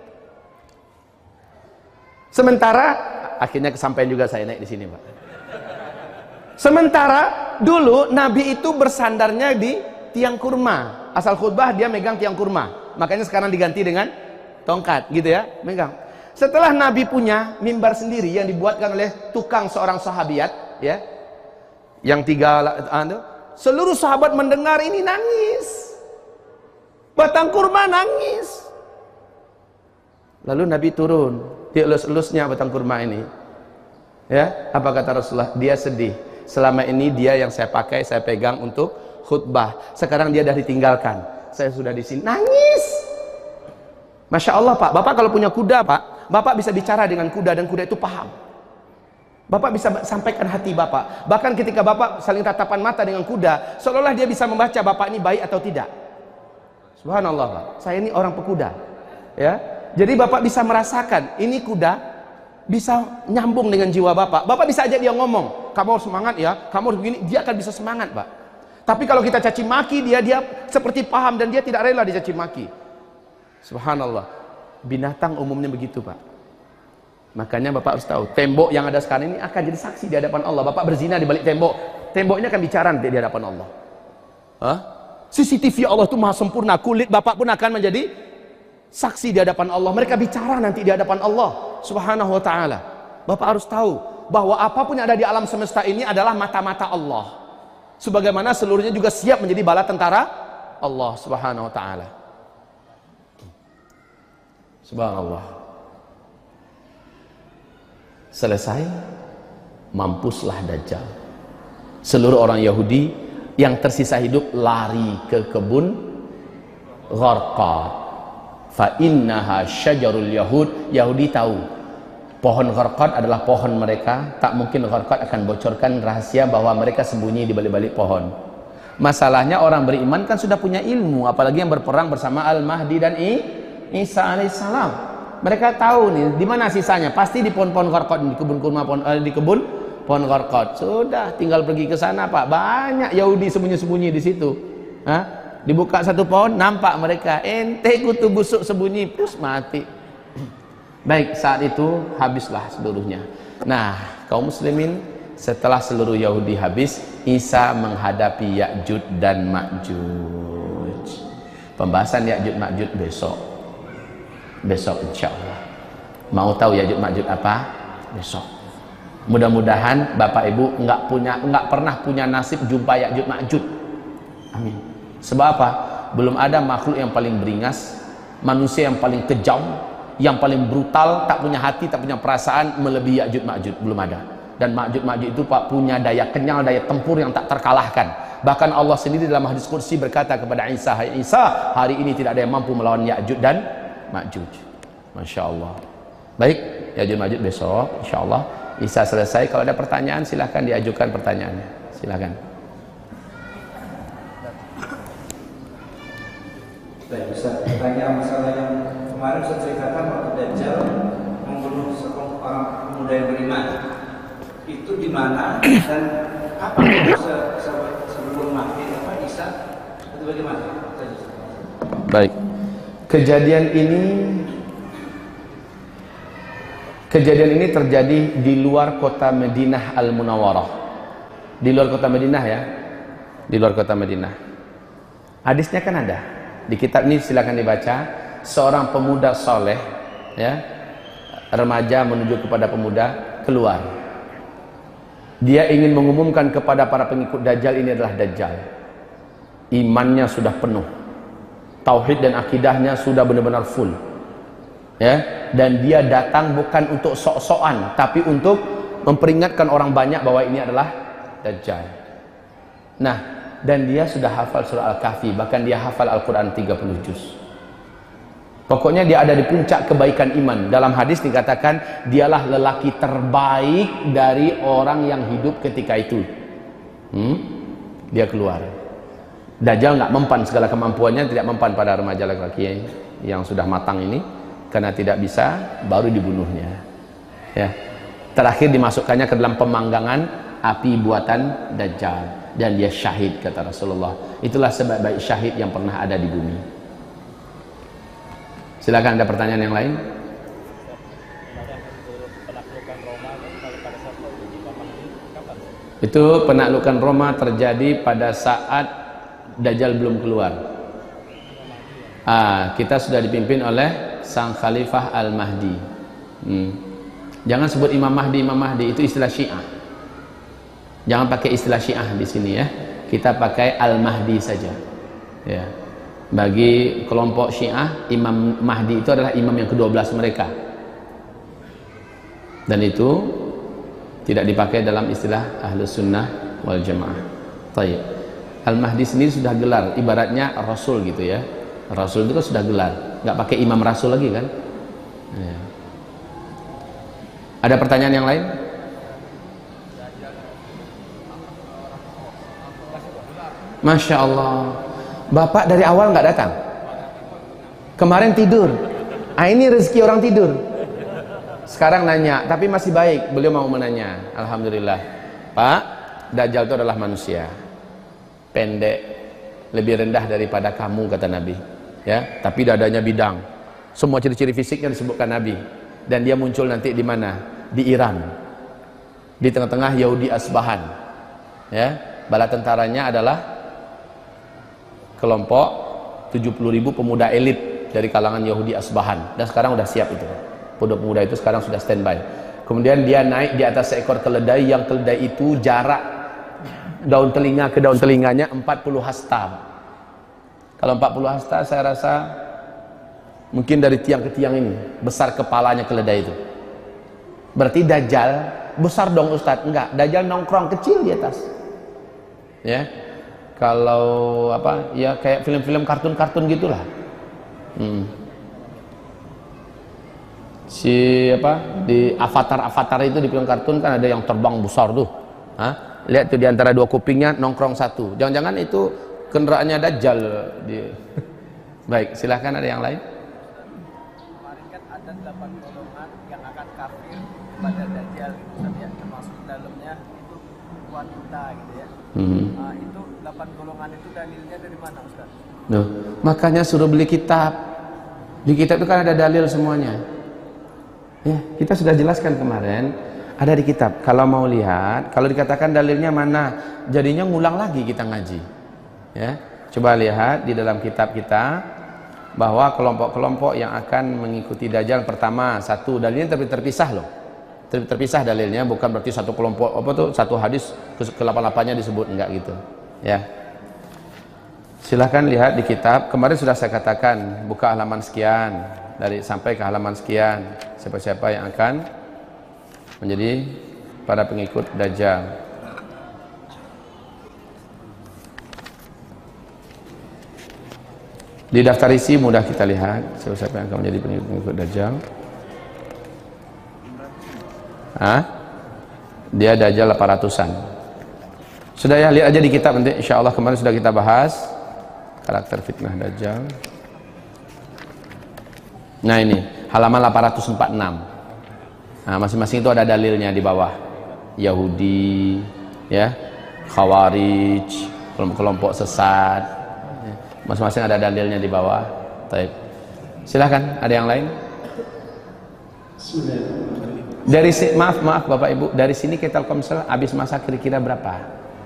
sementara akhirnya kesampaian juga saya naik di sini, Pak. Sementara dulu Nabi itu bersandarnya di tiang kurma. Asal khutbah dia megang tiang kurma. Makanya sekarang diganti dengan tongkat, gitu ya, megang. Setelah Nabi punya mimbar sendiri yang dibuatkan oleh tukang seorang sahabiat, ya, yang seluruh sahabat mendengar ini nangis. Batang kurma nangis. Lalu Nabi turun, dielus-elusnya batang kurma ini. Ya, apa kata Rasulullah? Dia sedih. Selama ini dia yang saya pakai, saya pegang untuk khutbah. Sekarang dia dah ditinggalkan. Saya sudah di sini. Nangis. Masya Allah, Pak. Bapak kalau punya kuda, Pak, Bapak bisa bicara dengan kuda dan kuda itu paham. Bapak bisa sampaikan hati Bapak. Bahkan ketika Bapak saling tatapan mata dengan kuda, seolah-olah dia bisa membaca Bapak ini baik atau tidak. Subhanallah, Pak. Saya ini orang pekuda, ya. Jadi Bapak bisa merasakan ini kuda bisa nyambung dengan jiwa Bapak. Bapak bisa ajak dia ngomong, kamu harus semangat ya, kamu harus begini, dia akan bisa semangat, Pak. Tapi kalau kita caci maki dia seperti paham dan dia tidak rela dicaci maki. Subhanallah. Binatang umumnya begitu, Pak. Makanya Bapak harus tahu, tembok yang ada sekarang ini akan jadi saksi di hadapan Allah. Bapak berzina di balik tembok, temboknya akan bicara nanti di hadapan Allah. Hah? CCTV Allah itu maha sempurna, kulit Bapak pun akan menjadi saksi di hadapan Allah. Mereka bicara nanti di hadapan Allah Subhanahu wa ta'ala. Bapak harus tahu bahwa apapun yang ada di alam semesta ini adalah mata-mata Allah. Sebagaimana seluruhnya juga siap menjadi bala tentara Allah Subhanahu wa ta'ala. Subhanallah. Selesai, mampuslah Dajjal. Seluruh orang Yahudi yang tersisa hidup lari ke kebun Gharqad. Fa innaha syajarul Yahud. Yahudi tahu pohon Gharqad adalah pohon mereka. Tak mungkin Gharqad akan bocorkan rahasia bahwa mereka sembunyi di balik-balik pohon. Masalahnya orang beriman kan sudah punya ilmu, apalagi yang berperang bersama Al-Mahdi dan Isa alaihissalam. Mereka tahu nih di mana sisanya, pasti di pohon-pohon Gharqad, di kebun kurma, di kebun pohon Gharqad. Sudah tinggal pergi ke sana, Pak. Banyak Yahudi sembunyi-sembunyi di situ. Hah? Dibuka satu pohon, nampak mereka. Ente kutu busuk sembunyi, pus mati. Baik, saat itu habislah seluruhnya. Nah, kaum muslimin, setelah seluruh Yahudi habis, Isa menghadapi Ya'juj dan Ma'juj. Pembahasan Ya'juj Ma'juj besok insya Allah. Mau tahu Ya'juj Ma'juj apa? Besok. Mudah-mudahan Bapak Ibu nggak pernah punya nasib jumpa Ya'juj Ma'juj. Amin. Sebab apa? Belum ada makhluk yang paling beringas, manusia yang paling kejam, yang paling brutal, tak punya hati, tak punya perasaan melebihi Ya'juj Ma'juj. Belum ada. Dan Ma'juj Ma'juj itu Pak punya daya kenyal, daya tempur yang tak terkalahkan. Bahkan Allah sendiri dalam hadis qudsi berkata kepada Isa, "Hai Isa, hari ini tidak ada yang mampu melawan Ya'juj dan Ma'juj." Masya Allah. Baik, Ya'juj Ma'juj besok insya Allah. Isa selesai. Kalau ada pertanyaan silahkan diajukan pertanyaannya. Silahkan. Baik, Ustaz, bertanya masalah yang kemarin saya ceritakan waktu Dajjal membunuh sekelompok orang pemuda yang beriman. Itu di mana dan apa sebelum mati apa Isa itu bagaimana? Baik. Kejadian ini terjadi di luar kota Madinah Al-Munawwarah. Di luar kota Madinah ya. Di luar kota Madinah. Hadisnya kan ada. Di kitab ini silakan dibaca. Seorang pemuda soleh ya, remaja menuju kepada pemuda keluar. Dia ingin mengumumkan kepada para pengikut Dajjal ini adalah Dajjal. Imannya sudah penuh. Tauhid dan akidahnya sudah benar-benar full. Ya, dan dia datang bukan untuk sok-sokan, tapi untuk memperingatkan orang banyak bahwa ini adalah Dajjal. Nah, dan dia sudah hafal surah Al-Kahfi, bahkan dia hafal Al-Quran 30 juz. Pokoknya dia ada di puncak kebaikan iman. Dalam hadis dikatakan dialah lelaki terbaik dari orang yang hidup ketika itu. Dia keluar. Dajjal nggak mempan segala kemampuannya, tidak mempan pada remaja laki-laki yang sudah matang ini, karena tidak bisa, baru dibunuhnya. Ya, terakhir dimasukkannya ke dalam pemanggangan api buatan Dajjal dan dia syahid kata Rasulullah. Itulah sebaik-baik syahid yang pernah ada di bumi. Silakan, ada pertanyaan yang lain? Itu penaklukan Roma terjadi pada saat Dajjal belum keluar. Kita sudah dipimpin oleh sang Khalifah Al-Mahdi. Jangan sebut Imam Mahdi, itu istilah Syiah. Jangan pakai istilah Syiah di sini ya. Kita pakai Al-Mahdi saja. Ya. Bagi kelompok Syiah, Imam Mahdi itu adalah imam yang ke-12 mereka. Dan itu tidak dipakai dalam istilah Ahlus Sunnah wal Jamaah. Tayyib. Al-Mahdi sendiri sudah gelar, ibaratnya Rasul gitu ya. Rasul itu kan sudah gelar, nggak pakai imam Rasul lagi kan. Ya. Ada pertanyaan yang lain? Masya Allah, Bapak dari awal nggak datang. Kemarin tidur. Ini rezeki orang tidur. sekarang nanya, tapi masih baik beliau mau menanya. Alhamdulillah. Pak, Dajjal itu adalah manusia, pendek, lebih rendah daripada kamu, kata Nabi, ya, tapi dadanya bidang. Semua ciri-ciri fisiknya disebutkan Nabi. Dan dia muncul nanti di mana? Di Iran, di tengah-tengah Yahudi Asbahan, ya. Bala tentaranya adalah kelompok 70.000 pemuda elit dari kalangan Yahudi Asbahan, dan sekarang sudah siap itu. Pemuda-pemuda itu sekarang sudah standby. Kemudian dia naik di atas seekor keledai, yang keledai itu jarak daun telinga ke daun telinganya 40 hasta. Kalau 40 hasta, saya rasa mungkin dari tiang ke tiang ini besar kepalanya keledai itu. Berarti Dajjal besar dong Ustadz? Enggak, Dajjal nongkrong kecil di atas, ya. Kalau apa, ya kayak film-film kartun-kartun gitulah. Si apa, di Avatar itu di film kartun kan ada yang terbang besar tuh. Hah? Lihat tuh di antara dua kupingnya nongkrong satu. Jangan-jangan itu kendaraannya Dajjal. Baik, silahkan, ada yang lain. Kemarin kan ada 8 golongan yang akan kafir kepada Dajjal gitu, ya, termasuk dalamnya itu wanita gitu ya. Itu 8 golongan itu dalilnya dari mana, Ustaz? Duh, makanya suruh beli kitab. Di kitab itu kan ada dalil semuanya. Ya, kita sudah jelaskan kemarin, ada di kitab. Kalau mau lihat, kalau dikatakan dalilnya mana, jadinya ngulang lagi kita ngaji. Ya, coba lihat di dalam kitab kita bahwa kelompok-kelompok yang akan mengikuti Dajjal, pertama, satu dalilnya tapi terpisah loh. Terpisah dalilnya, bukan berarti satu kelompok apa tuh, satu hadis ke-8-8-nya disebut, enggak gitu. Ya. Silahkan lihat di kitab. Kemarin sudah saya katakan, buka halaman sekian, dari sampai ke halaman sekian, siapa-siapa yang akan menjadi para pengikut Dajjal. Di daftar isi mudah kita lihat siapa-siapa yang akan menjadi pengikut Dajjal. Dia Dajjal 800-an. Sudah ya, lihat aja di kitab nanti, insya Allah. Kemarin sudah kita bahas karakter fitnah Dajjal. Nah ini halaman 846. Nah, masing-masing itu ada dalilnya di bawah. Yahudi, ya, Khawarij, kelompok sesat, masing-masing ada dalilnya di bawah. Baik, silahkan, ada yang lain. Dari maaf Bapak Ibu, dari sini ke Telkomsel habis masa kira-kira berapa?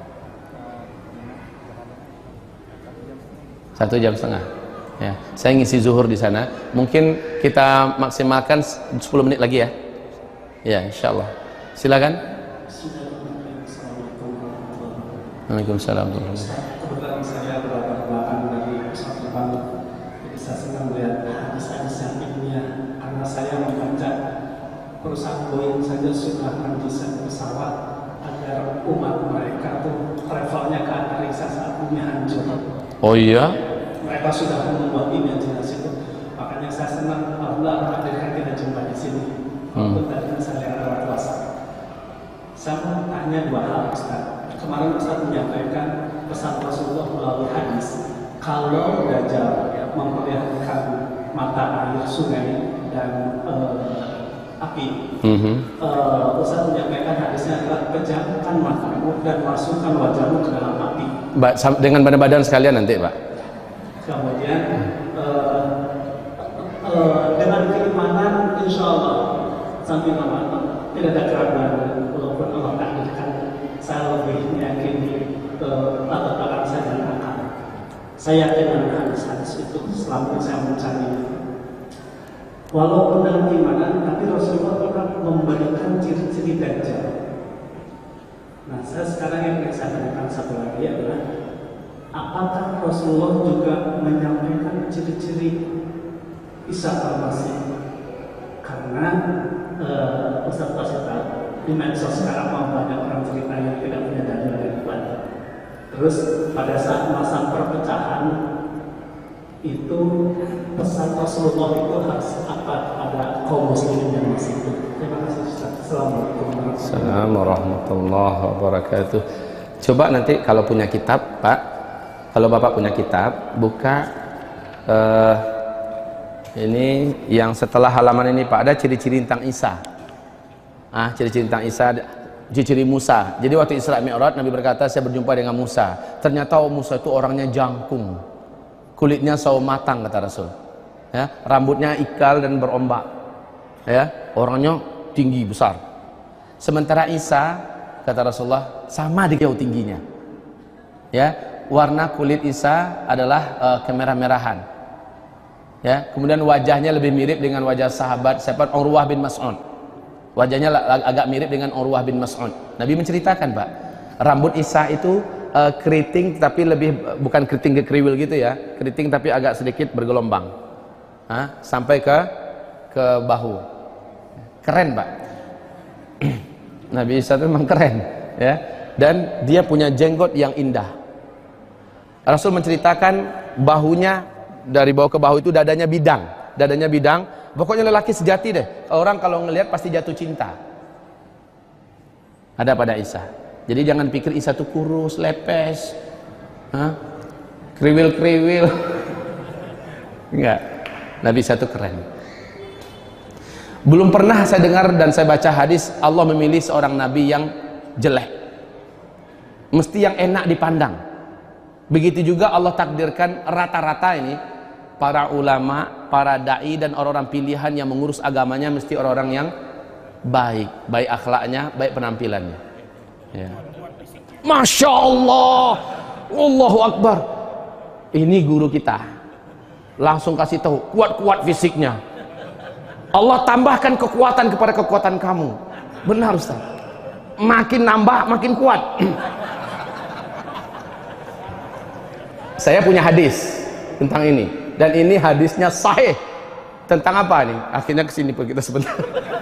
1,5 jam. Ya, saya ngisi zuhur di sana. Mungkin kita maksimalkan 10 menit lagi ya. Ya, insya Allah. Silakan. Waalaikumsalam. Kebetulan saya berlatar belakang dari pesantren Bandung, jadi saya senang melihat hadis-hadis yang ilmiah, karena saya membaca perusahaan Boeing saja sudah mendesain pesawat agar umat mereka tuh travelnya ke antariksa saat bumi hancur. Oh iya? Mereka sudah membuat imajinasi itu. Makanya saya senang Allah menghadirkan kita jumpa di sini. Walaupun tadi saya lihat lewat WhatsApp. Saya mau tanya dua hal, Ustaz. Kemarin Ustaz menyampaikan pesan Rasulullah melalui hadis. Kalau Dajjal memperlihatkan mata air sungai dan api, Ustaz menyampaikan hadisnya adalah pejamkan matamu dan masukkan wajahmu ke dalam api. Dengan badan-badan sekalian nanti, Pak. Kemudian dengan keimanan, insya Allah sampai lama tidak ada keraguan, walaupun Allah takdirkan saya lebih meyakini latar belakang saya dan akal. Saya yakin dengan hadis-hadis itu selama saya mencari. Walaupun dalam keimanan, tapi Rasulullah pernah memberikan ciri-ciri Dajjal. Nah, saya sekarang yang ingin saya tanyakan satu lagi adalah, apakah Rasulullah juga menyampaikan ciri-ciri Isa al-Masih? Karena Ustaz Pasita di medsos sekarang banyak orang cerita yang tidak punya dalil yang kuat. Terus pada saat masa perpecahan itu pesan Rasulullah itu harus apa pada kaum muslimin yang masih itu. Terima kasih Ustaz. Assalamualaikum warahmatullahi wabarakatuh. Coba nanti kalau punya kitab, Pak, kalau Bapak punya kitab, buka ini yang setelah halaman ini, Pak, ada ciri-ciri tentang Isa. Ciri-ciri tentang Isa, ciri-ciri Musa. Jadi waktu Isra Mi'raj Nabi berkata, saya berjumpa dengan Musa. Ternyata Musa itu orangnya jangkung, kulitnya sawo matang kata Rasul. Ya, rambutnya ikal dan berombak. Ya, orangnya tinggi besar. Sementara Isa kata Rasulullah sama dia tingginya. Ya, warna kulit Isa adalah kemerah-merahan. Ya, kemudian wajahnya lebih mirip dengan wajah sahabat siapa? Urwah bin Mas'ud. Wajahnya agak mirip dengan Urwah bin Mas'ud. Nabi menceritakan, Pak, rambut Isa itu keriting tapi lebih bukan keriting kekriwil gitu ya, keriting tapi agak sedikit bergelombang. Sampai ke bahu. Keren, Pak. Nabi Isa itu memang keren, ya. Dan dia punya jenggot yang indah. Rasul menceritakan bahunya, dari bawah ke bahu itu dadanya bidang. Dadanya bidang, pokoknya lelaki sejati deh. Orang kalau ngelihat pasti jatuh cinta. Ada pada Isa. Jadi jangan pikir Isa itu kurus, lepes, kriwil-kriwil. Enggak. Nabi Isa itu keren. Belum pernah saya dengar dan saya baca hadis Allah memilih seorang nabi yang jelek. Mesti yang enak dipandang. Begitu juga Allah takdirkan rata-rata ini para ulama, para dai dan orang-orang pilihan yang mengurus agamanya mesti orang-orang yang baik, baik akhlaknya, baik penampilannya. Ya. Masya Allah, Allahu Akbar. Ini guru kita. Langsung kasih tahu, kuat-kuat fisiknya. Allah tambahkan kekuatan kepada kekuatan kamu. Benar Ustaz. Makin nambah, makin kuat. Saya punya hadis tentang ini, dan ini hadisnya sahih. Tentang apa nih? Akhirnya kesini kita sebentar.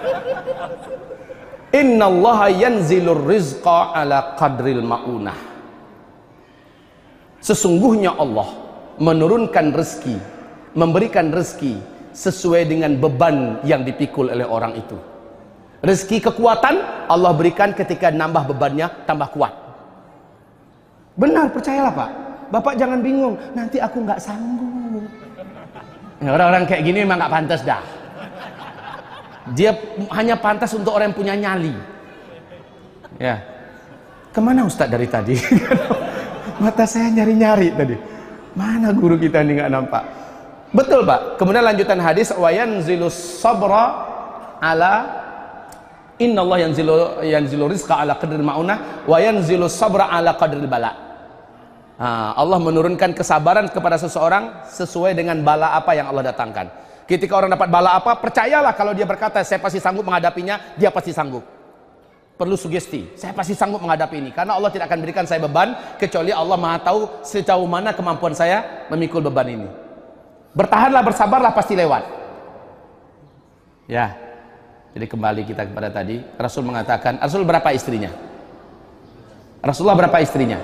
Innallaha yanzilur rizqa ala qadril ma'unah. Sesungguhnya Allah menurunkan rezeki, memberikan rezeki sesuai dengan beban yang dipikul oleh orang itu. Rezeki kekuatan Allah berikan ketika nambah bebannya tambah kuat. Benar, percayalah Pak. Bapak jangan bingung, nanti aku nggak sanggup. Orang-orang kayak gini memang nggak pantas dah. Dia hanya pantas untuk orang yang punya nyali. Ya, kemana Ustadz dari tadi? Mata saya nyari-nyari tadi. Mana guru kita ini nggak nampak? Betul Pak. Kemudian lanjutan hadis, wa yanzilus sabra ala innallah yanzilu rizqa ala qadril ma'unah wa yanzilus sabra ala qadril bala. Allah menurunkan kesabaran kepada seseorang sesuai dengan bala apa yang Allah datangkan. Ketika orang dapat bala apa, percayalah kalau dia berkata saya pasti sanggup menghadapinya, dia pasti sanggup. Perlu sugesti, saya pasti sanggup menghadapi ini, karena Allah tidak akan berikan saya beban kecuali Allah Maha tahu sejauh mana kemampuan saya memikul beban ini. Bertahanlah, bersabarlah, pasti lewat. Ya. Jadi kembali kita kepada tadi, Rasul mengatakan, Rasul berapa istrinya? Rasulullah berapa istrinya?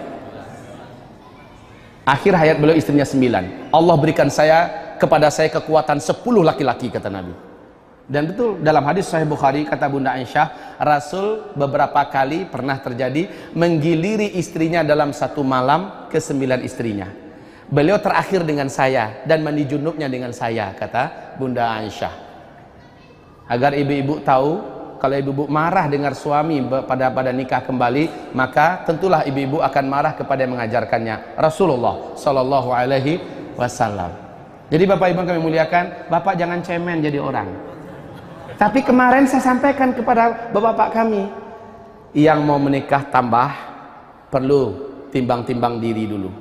Akhir hayat beliau istrinya 9. Allah berikan kepada saya kekuatan 10 laki-laki kata Nabi. Dan betul dalam hadis Sahih Bukhari kata Bunda Aisyah, Rasul beberapa kali pernah terjadi menggiliri istrinya dalam satu malam ke 9 istrinya. Beliau terakhir dengan saya dan mandi junubnya dengan saya kata Bunda Aisyah. Agar ibu-ibu tahu, kalau ibu-ibu marah dengar suami pada nikah kembali, maka tentulah ibu-ibu akan marah kepada yang mengajarkannya, Rasulullah Sallallahu Alaihi Wasallam. Jadi Bapak Ibu kami muliakan, Bapak jangan cemen jadi orang. Tapi kemarin saya sampaikan kepada bapak-bapak kami, yang mau menikah tambah perlu timbang-timbang diri dulu.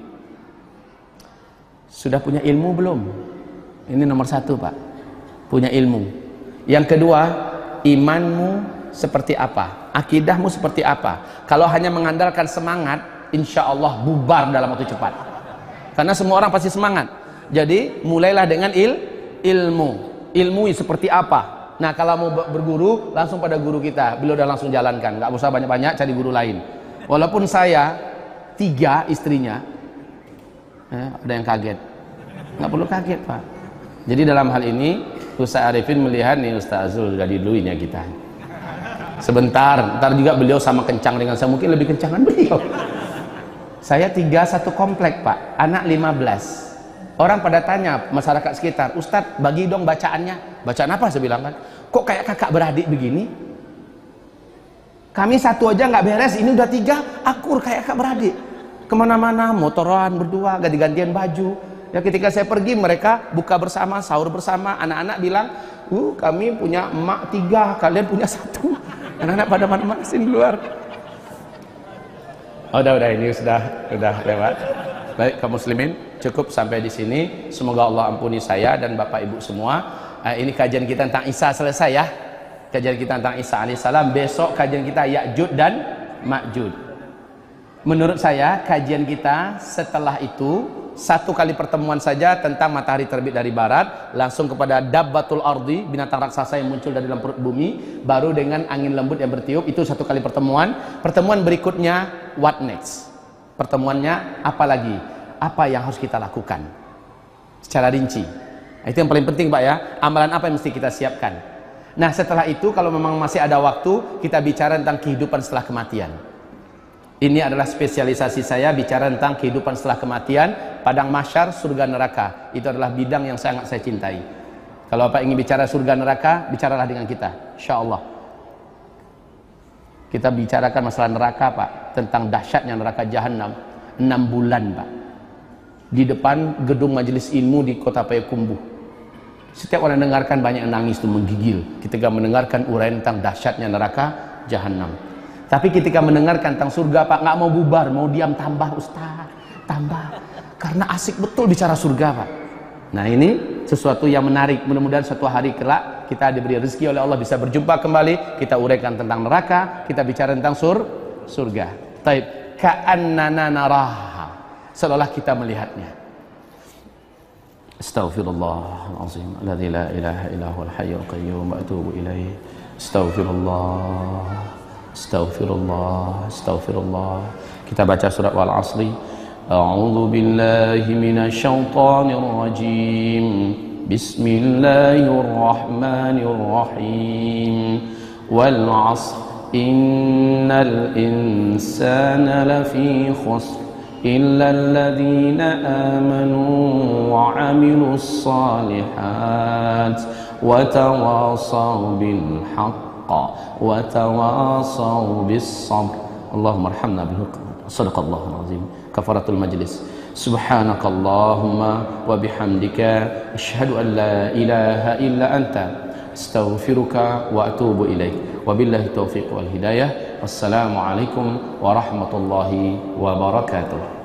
Sudah punya ilmu belum? Ini nomor 1 Pak, punya ilmu. Yang kedua, imanmu seperti apa, akidahmu seperti apa. Kalau hanya mengandalkan semangat, insya Allah bubar dalam waktu cepat. Karena semua orang pasti semangat. Jadi mulailah dengan ilmu seperti apa. Nah kalau mau berguru, langsung pada guru kita. Beliau udah langsung jalankan, nggak usah banyak-banyak cari guru lain. Walaupun saya 3 istrinya, ada yang kaget. Nggak perlu kaget Pak. Jadi dalam hal ini Ustaz Arifin melihat nih Ustaz Azul jadi dulunya kita. Sebentar, ntar juga beliau sama kencang dengan saya, mungkin lebih kencangan beliau. Saya 3 satu komplek Pak, anak 15. Orang pada tanya masyarakat sekitar, Ustadz bagi dong bacaannya. Bacaan apa saya bilang kan? Kok kayak kakak beradik begini? Kami satu aja nggak beres, ini udah 3, akur kayak kakak beradik. Kemana-mana, motoran berdua, ganti-gantian baju. Ya ketika saya pergi, mereka buka bersama, sahur bersama. Anak-anak bilang, kami punya emak 3, kalian punya 1. Anak-anak pada mana-mana sini luar. Oh, udah ini sudah lewat. Baik kaum muslimin, cukup sampai di sini. Semoga Allah ampuni saya dan Bapak Ibu semua. Ini kajian kita tentang Isa selesai ya. Kajian kita tentang Isa alaihissalam. Besok kajian kita Ya'jud dan Ma'jud. Menurut saya kajian kita setelah itu 1 kali pertemuan saja tentang matahari terbit dari barat, langsung kepada Dabbatul Ardi, binatang raksasa yang muncul dari dalam perut bumi, baru dengan angin lembut yang bertiup. Itu 1 kali pertemuan. Pertemuan berikutnya what next? Pertemuannya apa lagi? Apa yang harus kita lakukan secara rinci? Itu yang paling penting Pak ya. Amalan apa yang mesti kita siapkan? Nah setelah itu kalau memang masih ada waktu, kita bicara tentang kehidupan setelah kematian. Ini adalah spesialisasi saya, bicara tentang kehidupan setelah kematian, padang mahsyar, surga neraka. Itu adalah bidang yang sangat saya cintai. Kalau Bapak ingin bicara surga neraka, bicaralah dengan kita, insyaallah. Kita bicarakan masalah neraka Pak, tentang dahsyatnya neraka jahanam. 6 bulan Pak, di depan gedung majelis ilmu di kota Payakumbuh. Setiap orang dengarkan, banyak yang nangis itu menggigil ketika mendengarkan uraian tentang dahsyatnya neraka jahanam. Tapi ketika mendengarkan tentang surga Pak, nggak mau bubar, mau diam, tambah Ustaz, tambah. Karena asik betul bicara surga Pak. Nah ini sesuatu yang menarik. Mudah-mudahan suatu hari kelak kita diberi rezeki oleh Allah bisa berjumpa kembali. Kita uraikan tentang neraka, kita bicara tentang surga. Taib, ka'annana naraha, seolah kita melihatnya. Astaghfirullahalazim, alladzi la ilaha illa huwal hayyul qayyum wa atubu ilaih. Astaghfirullah. Astaghfirullah, astaghfirullah. Kita baca surat Wal Asri. A'udzu billahi minasyaitonir rajim. Bismillahirrahmanirrahim. Wal 'asr innal insana lafi khusr illa alladhina amanu wa 'amilus shalihat wa tawasaw bil haqq وتواصوا بالصبر اللهم ارحمنا بالحق صدق الله العظيم كفارة المجلس سبحانك اللهم وبحمدك أشهد أن لا إله إلا أنت أستغفرك وأتوب إليك وبالله التوفيق والهداية والسلام عليكم ورحمة الله وبركاته.